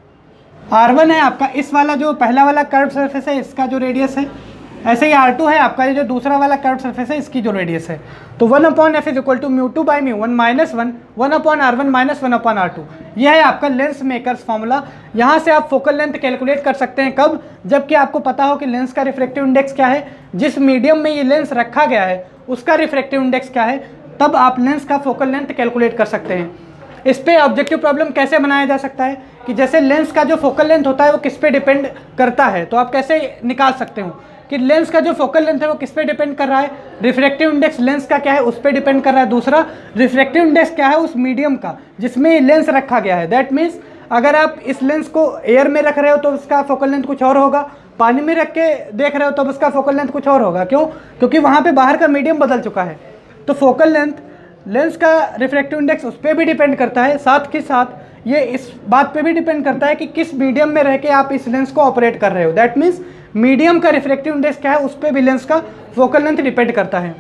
r1 है आपका इस वाला जो पहला वाला कर्व सरफेस है इसका जो रेडियस है, ऐसे ही r2 है आपका ये जो दूसरा वाला कर्व सरफेस है इसकी जो रेडियस है। तो 1/f is equal to μ2/μ1 - 1 1/r1 - 1/r2 यह है आपका लेंस मेकर्स फार्मूला। यहाँ से आप फोकल लेंथ कैलकुलेट कर सकते हैं कब, जबकि आपको पता हो कि लेंस का रिफ्रैक्टिव इंडेक्स क्या है, जिस मीडियम में ये लेंस रखा गया है उसका रिफ्रैक्टिव इंडेक्स क्या है, तब आप लेंस का फोकल लेंथ कैलकुलेट कर सकते हैं। इस पे ऑब्जेक्टिव प्रॉब्लम कैसे बनाया जा सकता है कि जैसे लेंस का जो फोकल लेंथ होता है वो किस पे डिपेंड करता है, तो आप कैसे निकाल सकते हो कि लेंस का जो फोकल लेंथ है वो किस पे डिपेंड कर रहा है, रिफ्रैक्टिव इंडेक्स लेंस का क्या है उस पे डिपेंड कर रहा है। दूसरा रिफ्रैक्टिव इंडेक्स क्या है उस मीडियम का जिसमें लेंस रखा गया है। दैट मीन्स अगर आप इस लेंस को एयर में रख रहे हो तो उसका फोकल लेंथ कुछ और होगा, पानी में रख के देख रहे हो तो उसका फोकल लेंथ कुछ और होगा। क्यों? क्योंकि वहाँ पे बाहर का मीडियम बदल चुका है। तो फोकल लेंथ लेंस का रिफ्रैक्टिव इंडेक्स उस पर भी डिपेंड करता है, साथ के साथ ये इस बात पे भी डिपेंड करता है कि किस मीडियम में रह के आप इस लेंस को ऑपरेट कर रहे हो। दैट मीन्स मीडियम का रिफ्रैक्टिव इंडेक्स क्या है उस पर भी लेंस का फोकल लेंथ डिपेंड करता है।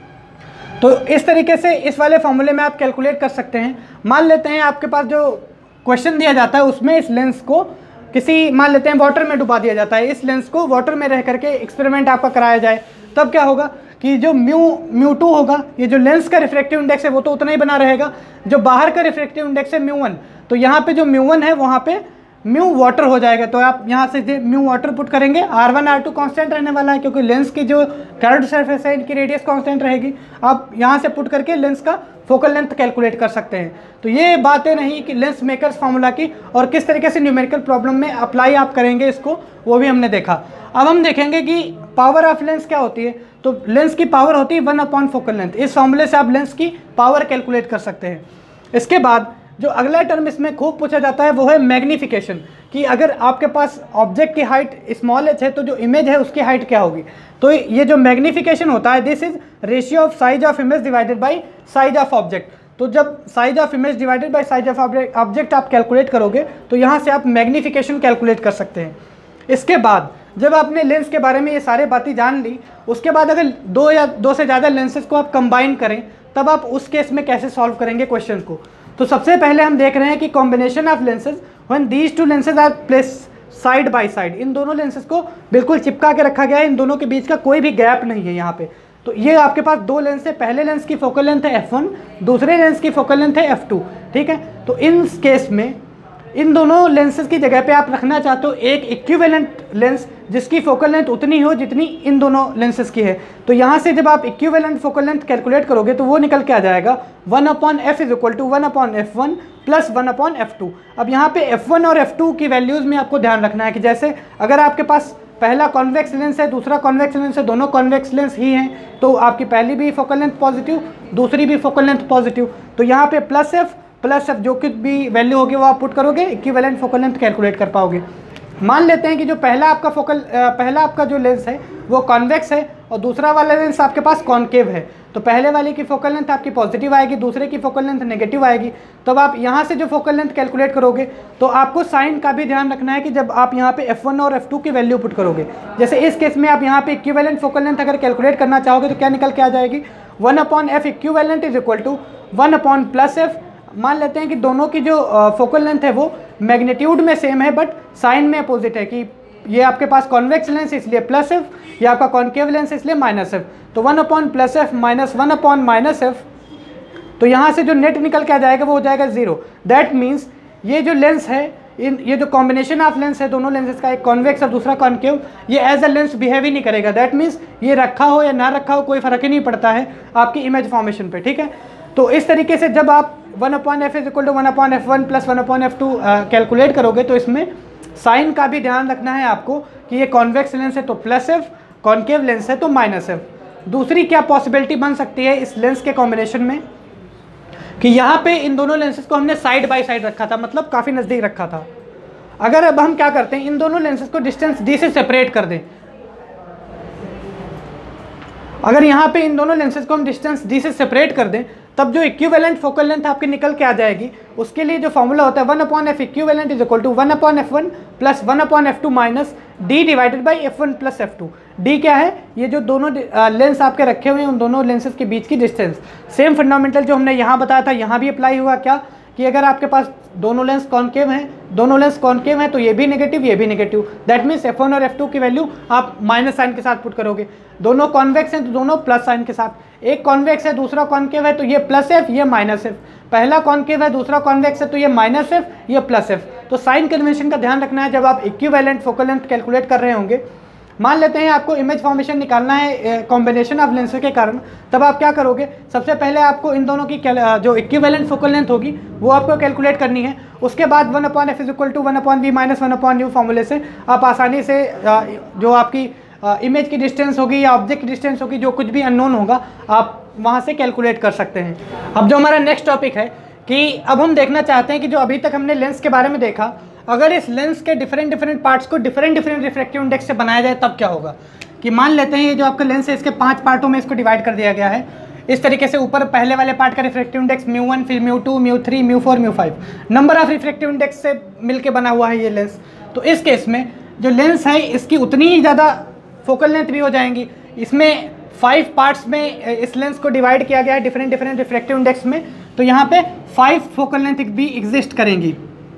तो इस तरीके से इस वाले फॉर्मूले में आप कैलकुलेट कर सकते हैं। मान लेते हैं आपके पास जो क्वेश्चन दिया जाता है उसमें इस लेंस को किसी मान लेते हैं वाटर में डुबा दिया जाता है, इस लेंस को वाटर में रह करके एक्सपेरिमेंट आपका कराया जाए, तब क्या होगा कि जो μ2 होगा, ये जो लेंस का रिफ्रैक्टिव इंडेक्स है वो तो उतना ही बना रहेगा, जो बाहर का रिफ्रैक्टिव इंडेक्स है μ1, तो यहाँ पे जो μ1 है वहाँ पे म्यू वाटर हो जाएगा। तो आप यहाँ से म्यू वाटर पुट करेंगे, r1 r2 कांस्टेंट रहने वाला है क्योंकि लेंस की जो कर्व्ड सरफेस है इनकी रेडियस कांस्टेंट रहेगी। आप यहाँ से पुट करके लेंस का फोकल लेंथ कैलकुलेट कर सकते हैं। तो ये बातें नहीं कि लेंस मेकर्स फार्मूला की, और किस तरीके से न्यूमेरिकल प्रॉब्लम में अप्लाई आप करेंगे इसको, वो भी हमने देखा। अब हम देखेंगे कि पावर ऑफ लेंस क्या होती है। तो लेंस की पावर होती है 1/, फोकल लेंथ। इस फॉर्मूले से आप लेंस की पावर कैलकुलेट कर सकते हैं। इसके बाद जो अगला टर्म इसमें खूब पूछा जाता है वो है मैग्निफिकेशन, कि अगर आपके पास ऑब्जेक्ट की हाइट स्मॉल h है तो जो इमेज है उसकी हाइट क्या होगी। तो ये जो मैग्निफिकेशन होता है this is ratio of size of image divided by size of object. तो जब size of image divided by size of object आप कैलकुलेट करोगे तो यहाँ से आप मैग्निफिकेशन कैलकुलेट कर सकते हैं। इसके बाद जब आपने लेंस के बारे में ये सारे बातें जान ली, उसके बाद अगर दो या दो से ज़्यादा लेंसेज को आप कंबाइन करें तब आप उस केस में कैसे सॉल्व करेंगे क्वेश्चन को। तो सबसे पहले हम देख रहे हैं कि combination of lenses when these two lenses are place side by side, इन दोनों लेंसेज को बिल्कुल चिपका के रखा गया है, इन दोनों के बीच का कोई भी गैप नहीं है यहाँ पे। तो ये आपके पास दो लेंस है, पहले लेंस की फोकल लेंथ है f1, दूसरे लेंस की फोकल लेंथ है f2, ठीक है। तो इन केस में इन दोनों लेंसेज की जगह पे आप रखना चाहते हो एक इक्विवेलेंट लेंस जिसकी फोकल लेंथ उतनी हो जितनी इन दोनों लेंसेज की है। तो यहाँ से जब आप इक्विवेलेंट फोकल लेंथ कैलकुलेट करोगे तो वो निकल के आ जाएगा 1/f = 1/f1 प्लस 1/f2। अब यहाँ पे f1 और f2 की वैल्यूज़ में आपको ध्यान रखना है कि जैसे अगर आपके पास पहला कॉन्वेक्स लेंस है, दूसरा कॉन्वेक्स लेंस है, दोनों कॉन्वेक्स लेंस ही हैं, तो आपकी पहली भी फोकल लेंथ पॉजिटिव, दूसरी भी फोकल लेंथ पॉजिटिव। तो यहाँ पे प्लस f जो कुछ भी वैल्यू होगी वो आप पुट करोगे, इक्विवेलेंट फोकल लेंथ कैलकुलेट कर पाओगे। मान लेते हैं कि जो पहला आपका जो लेंस है वो कॉन्वेक्स है और दूसरा वाला लेंस आपके पास कॉन्केव है। तो पहले वाले की फोकल लेंथ आपकी पॉजिटिव आएगी, दूसरे की फोकल लेंथ नेगेटिव आएगी। तब आप यहाँ से जो फोकल लेंथ कैलकुलेट करोगे तो आपको साइन का भी ध्यान रखना है कि जब आप यहाँ पे f1 और f2 की वैल्यू पुट करोगे, जैसे इस केस में आप यहाँ पे इक्विवेलेंट फोकल लेंथ अगर कैलकुलेट करना चाहोगे तो क्या निकल के आ जाएगी, 1/f इक्विवेलेंट = 1/+f। मान लेते हैं कि दोनों की जो फोकल लेंथ है वो मैग्नीट्यूड में सेम है बट साइन में अपोजिट है, कि ये आपके पास कॉन्वेक्स लेंस इसलिए +f, ये आपका कॉन्केव लेंस इसलिए -f। तो 1/+f माइनस 1/-f, तो यहाँ से जो नेट निकल के आ जाएगा वो हो जाएगा 0। दैट मीन्स ये जो लेंस है, ये जो कॉम्बिनेशन ऑफ लेंस है दोनों लेंसेज का, एक कॉन्वेक्स और दूसरा कॉन्केव, ये एज अ लेंस बिहेव ही नहीं करेगा। दैट मीन्स ये रखा हो या ना रखा हो कोई फ़र्क ही नहीं पड़ता है आपकी इमेज फॉर्मेशन पे, ठीक है। तो इस तरीके से जब आप 1/f = 1/f1 plus 1/f2 calculate करोगे तो इसमें साइन का भी ध्यान रखना है आपको कि ये कॉन्वेक्स लेंस है तो +f, कॉन्केव लेंस है तो -f। दूसरी क्या पॉसिबिलिटी बन सकती है इस लेंस के कॉम्बिनेशन में कि यहाँ पे इन दोनों लेंसेज को हमने साइड बाय साइड रखा था, मतलब काफ़ी नज़दीक रखा था। अगर अब हम क्या करते हैं, इन दोनों लेंसेज को डिस्टेंस d से सेपरेट कर दें, अगर यहाँ पे इन दोनों लेंसेज को हम डिस्टेंस d से सेपरेट कर दें तब जो इक्विवेलेंट फोकल लेंथ आपकी निकल के आ जाएगी उसके लिए जो फॉर्मूला होता है 1/f equivalent = 1/f1 plus 1/f2 minus d/f1 plus f2। d क्या है, ये जो दोनों लेंस आपके रखे हुए हैं उन दोनों लेंसेज के बीच की डिस्टेंस। सेम फंडामेंटल जो हमने यहाँ बताया था यहाँ भी अप्लाई हुआ क्या, कि अगर आपके पास दोनों लेंस कॉन्केव हैं तो ये भी नेगेटिव, दैट मीन्स f1 और f2 की वैल्यू आप माइनस साइन के साथ पुट करोगे। दोनों कॉन्वेक्स हैं तो दोनों प्लस साइन के साथ, एक कॉन्वेक्स है दूसरा कॉन्केव है तो ये +f ये -f, पहला कॉन्केव है दूसरा कॉन्वेक्स है तो ये -f ये +f। तो साइन कन्वेंशन का ध्यान रखना है जब आप इक्विवेलेंट फोकल लेंथ कैलकुलेट कर रहे होंगे। मान लेते हैं आपको इमेज फॉर्मेशन निकालना है कॉम्बिनेशन ऑफ लेंसेज के कारण, तब आप क्या करोगे, सबसे पहले आपको इन दोनों की जो इक्विवेलेंट फोकल लेंथ होगी वो आपको कैलकुलेट करनी है। उसके बाद 1/f = 1/v माइनस 1/u फॉर्मूले से आप आसानी से जो आपकी इमेज की डिस्टेंस होगी या ऑब्जेक्ट की डिस्टेंस होगी, जो कुछ भी अननोन होगा आप वहाँ से कैलकुलेट कर सकते हैं। अब जो हमारा नेक्स्ट टॉपिक है कि अब हम देखना चाहते हैं कि जो अभी तक हमने लेंस के बारे में देखा, अगर इस लेंस के डिफरेंट पार्ट्स को डिफरेंट रिफ्रैक्टिव इंडेक्स से बनाया जाए तब क्या होगा। कि मान लेते हैं ये जो आपका लेंस है इसके 5 पार्टों में इसको डिवाइड कर दिया गया है इस तरीके से। ऊपर पहले वाले पार्ट का रिफ्रैक्टिव इंडेक्स μ1, फिर μ2, μ3, μ4, μ5 नंबर ऑफ रिफ्रैक्टिव इंडेक्स से मिलके बना हुआ है ये लेंस। तो इस केस में जो लेंस है इसकी उतनी ही ज़्यादा फोकल लेंथ भी हो जाएंगी। इसमें 5 पार्ट्स में इस लेंस को डिवाइड किया गया है डिफरेंट रिफ्रैक्टिव इंडेक्स में, तो यहाँ पे 5 फोकल लेंथ भी एग्जिस्ट करेंगी।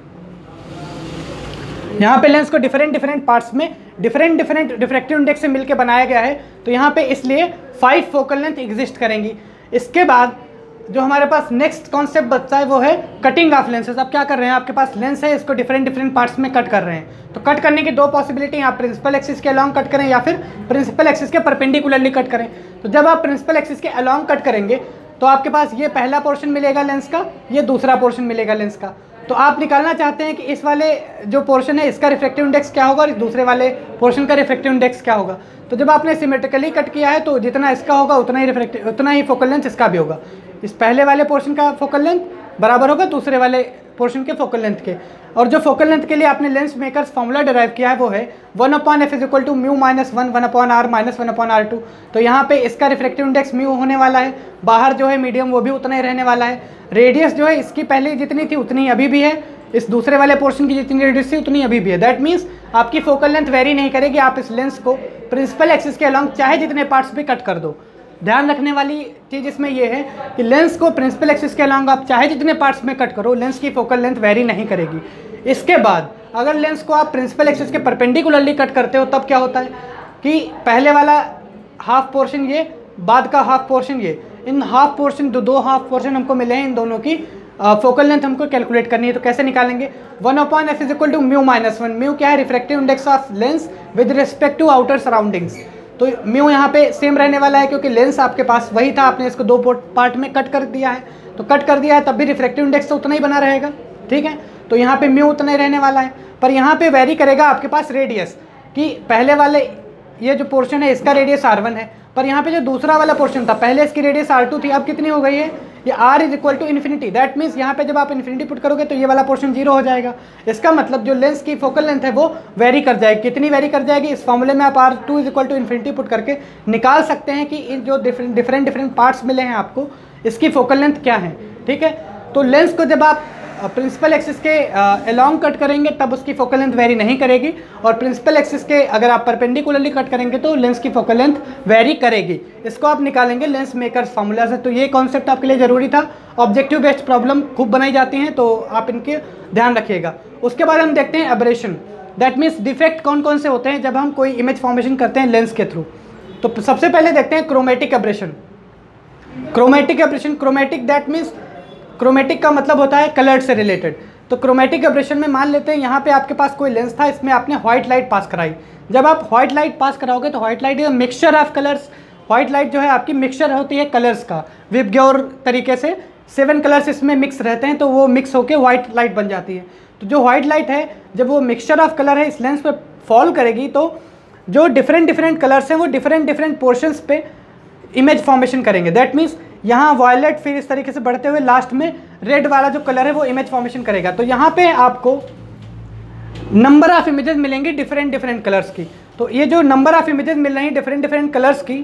यहाँ पे लेंस को डिफरेंट पार्ट्स में डिफरेंट रिफ्रैक्टिव इंडेक्स से मिलके बनाया गया है, तो यहाँ पे इसलिए 5 फोकल लेंथ एग्जिस्ट करेंगी। इसके बाद जो हमारे पास नेक्स्ट कॉन्सेप्ट बचता है वो है कटिंग ऑफ लेंसेज। अब क्या कर रहे हैं, आपके पास लेंस है इसको डिफरेंट पार्ट्स में कट कर रहे हैं, तो कट करने की 2 पॉसिबिलिटी, आप प्रिंसिपल एक्सिस के अलॉन्ग कट करें या फिर प्रिंसिपल एक्सिस के परपेंडिकुलरली कट करें। तो जब आप प्रिंसिपल एक्सिस के अलॉन्ग कट करेंगे तो आपके पास ये पहला पोर्शन मिलेगा लेंस का, ये दूसरा पोर्शन मिलेगा लेंस का। तो आप निकालना चाहते हैं कि इस वाले जो पोर्शन है इसका रिफ्रैक्टिव इंडेक्स क्या होगा और इस दूसरे वाले पोर्शन का रिफ्रैक्टिव इंडेक्स क्या होगा। तो जब आपने सिमेट्रिकली कट किया है तो जितना इसका होगा उतना ही फोकल लेंथ इसका भी होगा। इस पहले वाले पोर्शन का फोकल लेंथ बराबर होगा दूसरे वाले पोर्शन के फोकल लेंथ के। और जो फोकल लेंथ के लिए आपने लेंस मेकर्स फॉर्मूला डिराइव किया है वो है 1/f = μ - 1 1/r - 1/r2। तो यहाँ पे इसका रिफ्रैक्टिव इंडेक्स μ होने वाला है, बाहर जो है मीडियम वो भी उतना ही रहने वाला है। रेडियस जो है इसकी पहले जितनी थी उतनी अभी भी है, इस दूसरे वाले पोर्शन की जितनी रेडियस थी उतनी अभी भी है। दैट मीन्स आपकी फोकल लेंथ वेरी नहीं करेगी। आप इस लेंस को प्रिंसिपल एक्सिस के अलॉन्ग चाहे जितने पार्ट्स भी कट कर दो। ध्यान रखने वाली चीज़ इसमें यह है कि लेंस को प्रिंसिपल एक्सिस के अलॉन्ग आप चाहे जितने पार्ट्स में कट करो, लेंस की फोकल लेंथ वेरी नहीं करेगी। इसके बाद अगर लेंस को आप प्रिंसिपल एक्सिस के परपेंडिकुलरली कट करते हो तब क्या होता है कि पहले वाला हाफ पोर्शन ये, बाद का हाफ पोर्शन ये, इन हाफ पोर्शन दो हाफ पोर्शन हमको मिले हैं, इन दोनों की फोकल लेंथ हमको कैलकुलेट करनी है। तो कैसे निकालेंगे, 1/f is equal to mu minus 1। Mu क्या है, refractive index of lens with respect to outer surroundings. तो म्यू यहाँ पे सेम रहने वाला है क्योंकि लेंस आपके पास वही था, आपने इसको दो पार्ट में कट कर दिया है, तो कट कर दिया है तब भी रिफ्रैक्टिव इंडेक्स तो उतना ही बना रहेगा, ठीक है। तो यहाँ पे म्यू उतना ही रहने वाला है, पर यहाँ पे वेरी करेगा आपके पास रेडियस, कि पहले वाले ये जो पोर्शन है इसका रेडियस r1 है, पर यहाँ पे जो दूसरा वाला पोर्शन था पहले इसकी रेडियस r2 थी, अब कितनी हो गई है, ये r is equal to infinity. That means यहाँ पे जब आप इन्फिनिटी पुट करोगे तो ये वाला पोर्शन 0 हो जाएगा। इसका मतलब जो लेंस की फोकल लेंथ है वो वेरी कर जाएगी। कितनी वेरी कर जाएगी, इस फॉर्मूले में आप r2 is equal to infinity put करके निकाल सकते हैं कि इन जो डिफरेंट पार्ट्स मिले हैं आपको, इसकी फोकल लेंथ क्या है, ठीक है। तो लेंस को जब आप प्रिंसिपल एक्सिस के अलोंग कट करेंगे तब उसकी फोकल लेंथ वेरी नहीं करेगी, और प्रिंसिपल एक्सिस के अगर आप परपेंडिकुलरली कट करेंगे तो लेंस की फोकल लेंथ वेरी करेगी। इसको आप निकालेंगे लेंस मेकर्स फार्मूला से। तो ये कॉन्सेप्ट आपके लिए ज़रूरी था। ऑब्जेक्टिव बेस्ड प्रॉब्लम खूब बनाई जाती हैं तो आप इनके ध्यान रखिएगा। उसके बाद हम देखते हैं एब्रेशन, दैट मीन्स डिफेक्ट कौन कौन से होते हैं जब हम कोई इमेज फॉर्मेशन करते हैं लेंस के थ्रू। तो सबसे पहले देखते हैं chromatic aberration. Chromatic aberration, chromatic that means chromatic का मतलब होता है कलर से रिलेटेड। तो क्रोमेटिक एब्रेशन में मान लेते हैं यहाँ पे आपके पास कोई लेंस था, इसमें आपने व्हाइट लाइट पास कराई। जब आप व्हाइट लाइट पास कराओगे तो white light is mixture of colours. White light जो है आपकी मिक्सचर होती है कलर्स का, विबग्योर तरीके से 7 कलर्स इसमें मिक्स रहते हैं तो वो मिक्स होकर व्हाइट लाइट बन जाती है। तो जो व्हाइट लाइट है जब वो मिक्सचर ऑफ कलर है इस लेंस पे फॉल करेगी तो जो डिफरेंट कलर्स हैं वो डिफरेंट पोर्शंस पे इमेज फॉर्मेशन करेंगे। दैट मीन्स यहाँ वायलेट, फिर इस तरीके से बढ़ते हुए लास्ट में रेड वाला जो कलर है वो इमेज फॉर्मेशन करेगा। तो यहाँ पे आपको नंबर ऑफ इमेजेस मिलेंगी डिफरेंट कलर्स की। तो ये जो नंबर ऑफ इमेजेस मिल रही हैं डिफरेंट कलर्स की,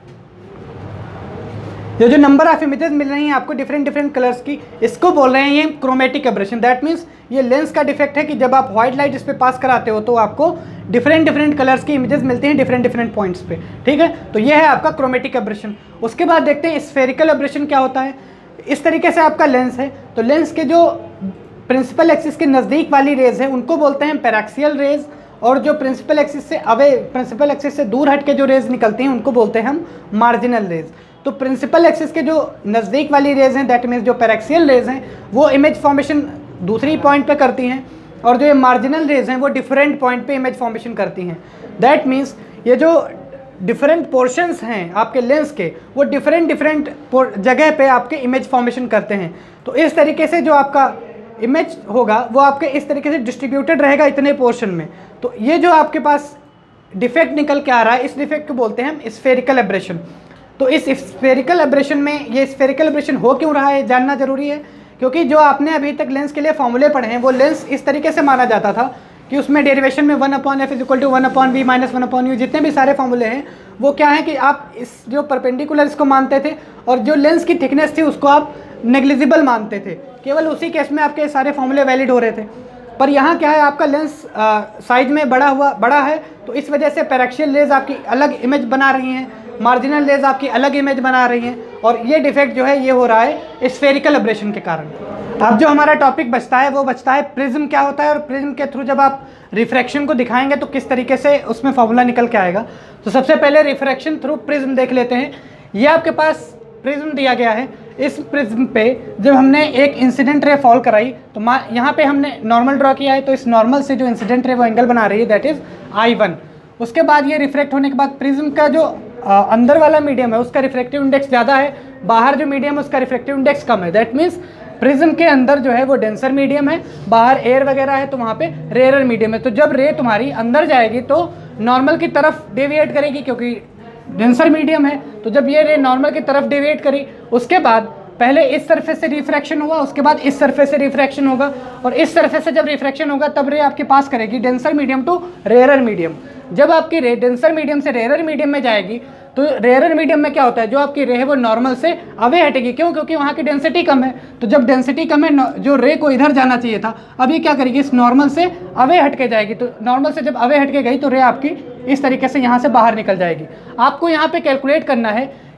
ये जो नंबर ऑफ इमेजेस मिल रही हैं आपको डिफरेंट कलर्स की, इसको बोल रहे हैं ये क्रोमेटिक एब्रेशन। दैट मीन्स ये लेंस का डिफेक्ट है कि जब आप व्हाइट लाइट इस पे पास कराते हो तो आपको डिफरेंट कलर्स की इमेजेस मिलती हैं डिफरेंट पॉइंट्स पे, ठीक है। तो ये है आपका क्रोमेटिक एब्रेशन। उसके बाद देखते हैं स्फेरिकल एब्रेशन क्या होता है। इस तरीके से आपका लेंस है, तो लेंस के जो प्रिंसिपल एक्सिस के नज़दीक वाली रेज है उनको बोलते हैं पैराक्सियल रेज, और जो प्रिंसिपल एक्सिस से अवे, प्रिंसिपल एक्सिस से दूर हट के जो रेज निकलती हैं उनको बोलते हैं हम मार्जिनल रेज। तो प्रिंसिपल एक्सिस के जो नज़दीक वाली रेज हैं दैट मीन्स जो पैराक्सियल रेज हैं वो इमेज फॉर्मेशन दूसरी पॉइंट पे करती हैं, और जो ये मार्जिनल रेज हैं वो डिफरेंट पॉइंट पे इमेज फॉर्मेशन करती हैं। दैट मीन्स ये जो डिफरेंट पोर्शंस हैं आपके लेंस के वो डिफरेंट जगह पे आपके इमेज फॉर्मेशन करते हैं। तो इस तरीके से जो आपका इमेज होगा वो आपके इस तरीके से डिस्ट्रीब्यूटेड रहेगा इतने पोर्शन में। तो ये जो आपके पास डिफेक्ट निकल के आ रहा है इस डिफेक्ट को बोलते हैं हम स्फेरिकल एब्रेशन। तो इस स्फेरिकल एब्रेशन में, ये स्फेरिकल एब्रेशन हो क्यों रहा है जानना जरूरी है, क्योंकि जो आपने अभी तक लेंस के लिए फॉर्मूले पढ़े हैं वो लेंस इस तरीके से माना जाता था कि उसमें डेरिवेशन में 1/f is equal to 1/v minus 1/u, जितने भी सारे फॉर्मूले हैं वो क्या है कि आप इस जो परपेंडिकुलर इसको मानते थे और जो लेंस की थिकनेस थी उसको आप नेग्लिजिबल मानते थे। केवल उसी केस में आपके सारे फॉर्मूले वैलिड हो रहे थे। पर यहाँ क्या है, आपका लेंस साइज में बड़ा है तो इस वजह से पैराक्सियल रेज आपकी अलग इमेज बना रही हैं, मार्जिनल रेज आपकी अलग इमेज बना रही हैं, और ये डिफेक्ट जो है ये हो रहा है स्फेरिकल एब्रेशन के कारण। अब जो हमारा टॉपिक बचता है वो बचता है प्रिज्म क्या होता है, और प्रिज्म के थ्रू जब आप रिफ्रैक्शन को दिखाएंगे तो किस तरीके से उसमें फॉर्मूला निकल के आएगा। तो सबसे पहले रिफ्रैक्शन थ्रू प्रिज्म देख लेते हैं। ये आपके पास प्रिज्म दिया गया है। इस प्रिज्म पे जब हमने एक इंसिडेंट रे फॉल कराई तो यहाँ पे हमने नॉर्मल ड्रॉ किया है, तो इस नॉर्मल से जो इंसिडेंट रे वो एंगल बना रही है दैट इज I1। उसके बाद ये रिफ्रैक्ट होने के बाद प्रिज्म का जो अंदर वाला मीडियम है उसका रिफ्रैक्टिव इंडेक्स ज़्यादा है, बाहर जो मीडियम है उसका रिफ्रैक्टिव इंडेक्स कम है। दैट मीन्स प्रिज्म के अंदर जो है वो डेंसर मीडियम है, बाहर एयर वगैरह है तो वहाँ पे रेयर मीडियम है। तो जब रे तुम्हारी अंदर जाएगी तो नॉर्मल की तरफ डेविएट करेगी क्योंकि डेंसर मीडियम है। तो जब ये रे नॉर्मल की तरफ डेविएट करी उसके बाद पहले इस सरफेस से रिफ्रैक्शन हुआ, उसके बाद इस सरफेस से रिफ्रैक्शन होगा, और इस सरफेस से जब रिफ्रैक्शन होगा तब रे आपके पास करेगी denser medium to rare medium. जब आपकी रे डेंसर मीडियम से रेयर मीडियम में जाएगी तो रेयर मीडियम में क्या होता है, जो आपकी रे है वो नॉर्मल से अवे हटेगी। क्यों? क्योंकि वहाँ की डेंसिटी कम है। तो जब डेंसिटी कम है, जो रे को इधर जाना चाहिए था, अब ये क्या करेगी, इस नॉर्मल से अवे हट के जाएगी। तो नॉर्मल से जब अवे हट के गई तो रे आपकी इस तरीके से यहाँ से बाहर निकल जाएगी। आपको यहाँ पे कैलकुलेट करना है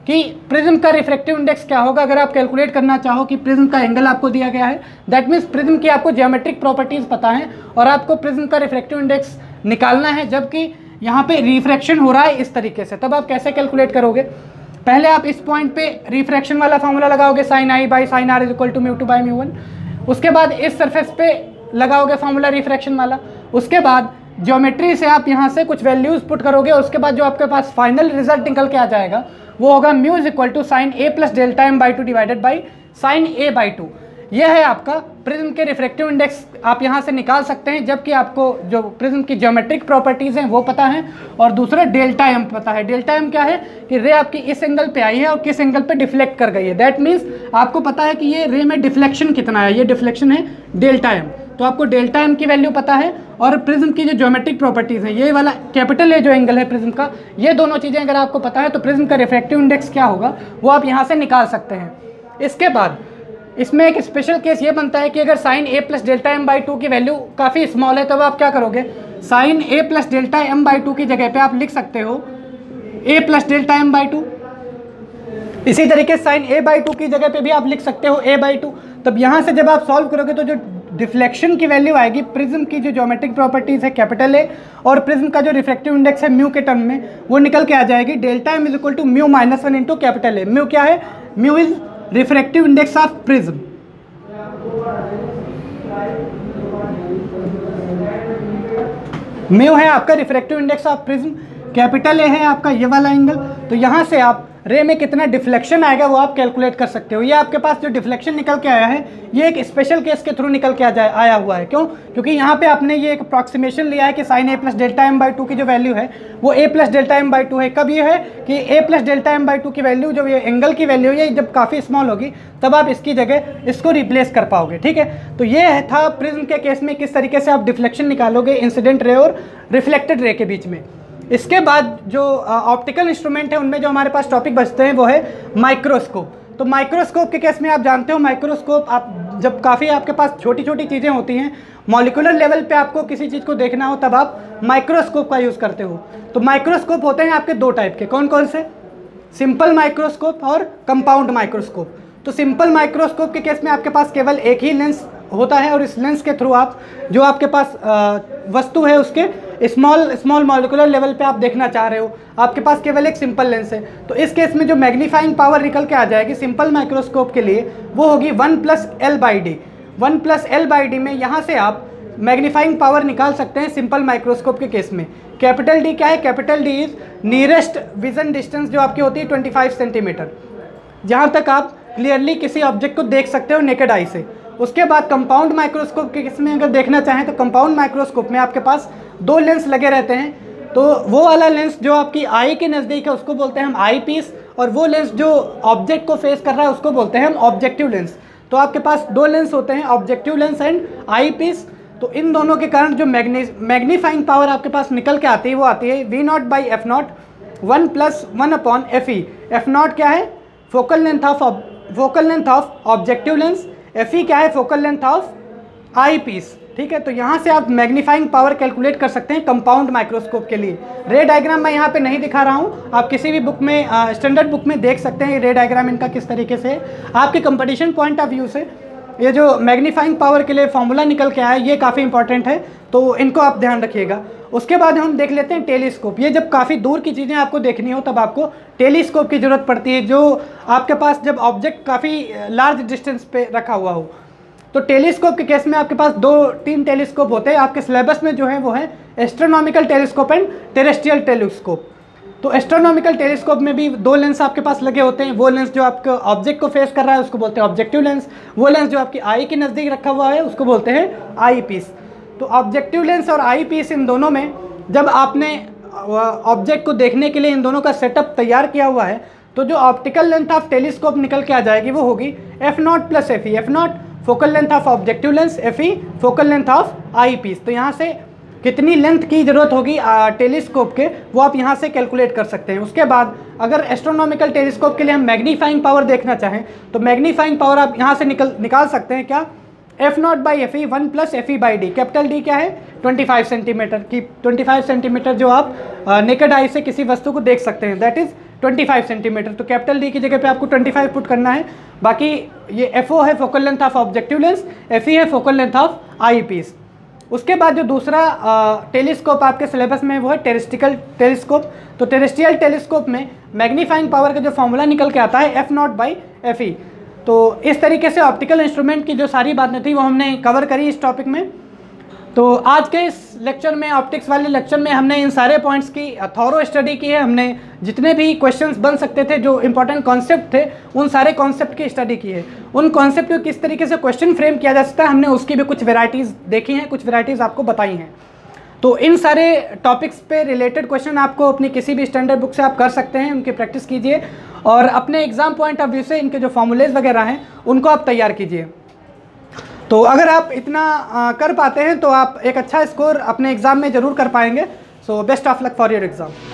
कि प्रिज्म का रिफ्रैक्टिव इंडेक्स क्या होगा। अगर आप कैलकुलेट करना चाहो कि प्रिज्म का एंगल आपको दिया गया है, दैट मीन्स प्रिज्म की आपको ज्योमेट्रिक प्रॉपर्टीज़ पता है और आपको प्रिज्म का रिफ्रैक्टिव इंडेक्स निकालना है, जबकि यहाँ पे रिफ्रैक्शन हो रहा है इस तरीके से। तब आप कैसे कैलकुलेट करोगे? पहले आप इस पॉइंट पे रिफ्रैक्शन वाला फॉर्मूला लगाओगे, sine I by sine are is equal to mu two by mu one. उसके बाद इस सरफेस पे लगाओगे फॉर्मूला रिफ्रैक्शन वाला। उसके बाद ज्योमेट्री से आप यहाँ से कुछ वैल्यूज़ पुट करोगे। उसके बाद जो आपके पास फाइनल रिजल्ट निकल के आ जाएगा वो होगा mu is equal to sine A plus delta M by two divided by sine A by two. यह है आपका प्रिज्म के रिफ्रैक्टिव इंडेक्स, आप यहाँ से निकाल सकते हैं, जबकि आपको जो प्रिज्म की ज्योमेट्रिक प्रॉपर्टीज़ हैं वो पता है और दूसरा डेल्टा एम पता है। डेल्टा एम क्या है कि रे आपकी इस एंगल पे आई है और किस एंगल पे डिफ्लेक्ट कर गई है। दैट मीन्स आपको पता है कि ये रे में डिफ्लेक्शन कितना है, ये डिफ्लेक्शन है डेल्टा एम। तो आपको डेल्टा एम की वैल्यू पता है और प्रिज्म की जो ज्योमेट्रिक प्रॉपर्टीज़ हैं, ये वाला कैपिटल ए जो एंगल है प्रिज्म का, ये दोनों चीज़ें अगर आपको पता है तो प्रिज्म का रिफ्रैक्टिव इंडेक्स क्या होगा वो आप यहाँ से निकाल सकते हैं। इसके बाद इसमें एक स्पेशल केस ये बनता है कि अगर sine A plus delta M by two की वैल्यू काफ़ी स्मॉल है, तब आप क्या करोगे? Sine A plus delta M by two की जगह पे आप लिख सकते हो A plus delta M by two. इसी तरीके से साइन ए बाई टू की जगह पे भी आप लिख सकते हो ए बाई टू। तब यहाँ से जब आप सॉल्व करोगे तो जो डिफ्लेक्शन की वैल्यू आएगी, प्रिज्म की जो ज्योमेट्रिक प्रॉपर्टीज़ है कैपिटल ए और प्रिज्म का जो रिफ्रैक्टिव इंडेक्स है म्यू के टर्म में, वो निकल के आ जाएगी delta M is equal to mu minus one into capital A. Mu क्या है? Mu is refractive index of prism. Mu है आपका refractive index of prism, capital A है आपका ये वाला एंगल। तो यहाँ से आप रे में कितना डिफ्लेक्शन आएगा वो आप कैलकुलेट कर सकते हो। ये आपके पास जो डिफ्लेक्शन निकल के आया है ये एक स्पेशल केस के थ्रू निकल के आया हुआ है। क्यों? क्योंकि यहाँ पे आपने ये एक अप्रॉक्सीमेशन लिया है कि sine A plus delta M by two की जो वैल्यू है वो A plus delta M by two है। कब ये है कि A plus delta M by two की वैल्यू, जो ये एंगल की वैल्यू है, जब काफ़ी स्मॉल होगी तब आप इसकी जगह इसको रिप्लेस कर पाओगे। ठीक है, तो ये था प्रिज्म के केस में किस तरीके से आप डिफ्लेक्शन निकालोगे इंसिडेंट रे और रिफ्लेक्टेड रे के बीच में। इसके बाद जो ऑप्टिकल इंस्ट्रूमेंट है उनमें जो हमारे पास टॉपिक बचते हैं वो है माइक्रोस्कोप। तो माइक्रोस्कोप के केस में आप जानते हो, माइक्रोस्कोप आप जब काफ़ी आपके पास छोटी छोटी चीज़ें होती हैं, मॉलिक्यूलर लेवल पे आपको किसी चीज़ को देखना हो तब आप माइक्रोस्कोप का यूज़ करते हो। तो माइक्रोस्कोप होते हैं आपके दो टाइप के, कौन कौन से? सिंपल माइक्रोस्कोप और कंपाउंड माइक्रोस्कोप। तो सिंपल माइक्रोस्कोप के केस में आपके पास केवल एक ही लेंस होता है और इस लेंस के थ्रू आप जो आपके पास वस्तु है उसके स्मॉल मॉलिक्यूलर लेवल पे आप देखना चाह रहे हो, आपके पास केवल एक सिंपल लेंस है। तो इस केस में जो मैग्नीफाइंग पावर निकल के आ जाएगी सिंपल माइक्रोस्कोप के लिए वो होगी 1 plus L by D. 1 plus L by D में यहाँ से आप मैग्नीफाइंग पावर निकाल सकते हैं सिंपल माइक्रोस्कोप के केस में। कैपिटल डी क्या है? Capital D is nearest vision distance जो आपकी होती है 25 सेंटीमीटर, जहाँ तक आप क्लियरली किसी ऑब्जेक्ट को देख सकते हो नेकेड आई से। उसके बाद कंपाउंड माइक्रोस्कोप के केस में अगर देखना चाहें तो कंपाउंड माइक्रोस्कोप में आपके पास दो लेंस लगे रहते हैं। तो वो वाला लेंस जो आपकी आई के नज़दीक है उसको बोलते हैं हम आई पीस, और वो लेंस जो ऑब्जेक्ट को फेस कर रहा है उसको बोलते हैं हम ऑब्जेक्टिव लेंस। तो आपके पास दो लेंस होते हैं, objective lens and eyepiece. तो इन दोनों के कारण जो मैग्नीफाइंग पावर आपके पास निकल के आती है वो आती है V nought by F nought 1 plus 1 upon F E. F nought क्या है? Focal length of objective lens. F E क्या है? Focal length of eyepiece. ठीक है, तो यहाँ से आप मैग्नीफाइंग पावर कैलकुलेट कर सकते हैं कंपाउंड माइक्रोस्कोप के लिए। रे डायग्राम मैं यहाँ पे नहीं दिखा रहा हूँ, आप किसी भी बुक में स्टैंडर्ड बुक में देख सकते हैं रे डायग्राम इनका किस तरीके से आपके कंपटीशन पॉइंट ऑफ व्यू से ये जो मैग्नीफाइंग पावर के लिए फॉर्मूला निकल के आया ये काफ़ी इंपॉर्टेंट है, तो इनको आप ध्यान रखिएगा। उसके बाद हम देख लेते हैं टेलीस्कोप। ये जब काफ़ी दूर की चीज़ें आपको देखनी हो तब आपको टेलीस्कोप की ज़रूरत पड़ती है, जो आपके पास जब ऑब्जेक्ट काफ़ी लार्ज डिस्टेंस पे रखा हुआ हो। तो टेलीस्कोप के केस में आपके पास 2-3 टेलीस्कोप होते हैं आपके सिलेबस में, जो है वो है astronomical telescope and terrestrial telescope. तो एस्ट्रोनॉमिकल टेलीस्कोप में भी दो लेंस आपके पास लगे होते हैं। वो लेंस जो आपके ऑब्जेक्ट को फेस कर रहा है उसको बोलते हैं ऑब्जेक्टिव लेंस। वो लेंस जो आपकी आई के नज़दीक रखा हुआ है उसको बोलते हैं आई पीस। तो ऑब्जेक्टिव लेंस और आई पीस, इन दोनों में जब आपने ऑब्जेक्ट को देखने के लिए इन दोनों का सेटअप तैयार किया हुआ है तो जो ऑप्टिकल लेंथ ऑफ टेलीस्कोप निकल के आ जाएगी वो होगी F nought plus F E. F nought focal length of objective lens, F E focal length of eyepiece. तो यहाँ से कितनी लेंथ की ज़रूरत होगी टेलीस्कोप के वो आप यहाँ से कैलकुलेट कर सकते हैं। उसके बाद अगर एस्ट्रोनॉमिकल टेलीस्कोप के लिए हम मैग्नीफाइंग पावर देखना चाहें तो मैग्नीफाइंग पावर आप यहाँ से निकाल सकते हैं क्या? F nought by F E 1 plus F E by D. Capital D क्या है? 25 सेंटीमीटर की 25 सेंटीमीटर जो आप नेकेड आई से किसी वस्तु को देख सकते हैं, दैट इज़ 25 सेंटीमीटर, तो कैपिटल डी की जगह पे आपको 25 पुट करना है। बाकी ये FO है focal length of objective lens, FE है focal length of eyepiece. उसके बाद जो दूसरा टेलीस्कोप आपके सिलेबस में वो है टेरेस्ट्रियल टेलीस्कोप। तो टेरेस्ट्रियल टेलीस्कोप में मैग्नीफाइंग पावर का जो फॉर्मूला निकल के आता है F0/FE। तो इस तरीके से ऑप्टिकल इंस्ट्रूमेंट की जो सारी बातें थी वो हमने कवर करी इस टॉपिक में। तो आज के इस लेक्चर में, ऑप्टिक्स वाले लेक्चर में, हमने इन सारे पॉइंट्स की थॉरो स्टडी की है। हमने जितने भी क्वेश्चंस बन सकते थे, जो इंपॉर्टेंट कॉन्सेप्ट थे, उन सारे कॉन्सेप्ट की स्टडी की है। उन कॉन्सेप्ट को किस तरीके से क्वेश्चन फ्रेम किया जा सकता है, हमने उसकी भी कुछ वेराइटीज़ देखी हैं, कुछ वेराइटीज़ आपको बताई हैं। तो इन सारे टॉपिक्स पे रिलेटेड क्वेश्चन आपको अपनी किसी भी स्टैंडर्ड बुक से आप कर सकते हैं, उनकी प्रैक्टिस कीजिए और अपने एग्जाम पॉइंट ऑफ व्यू से इनके जो फॉर्मूलेज वगैरह हैं उनको आप तैयार कीजिए। तो अगर आप इतना कर पाते हैं तो आप एक अच्छा स्कोर अपने एग्ज़ाम में ज़रूर कर पाएंगे। So best of luck for your exam.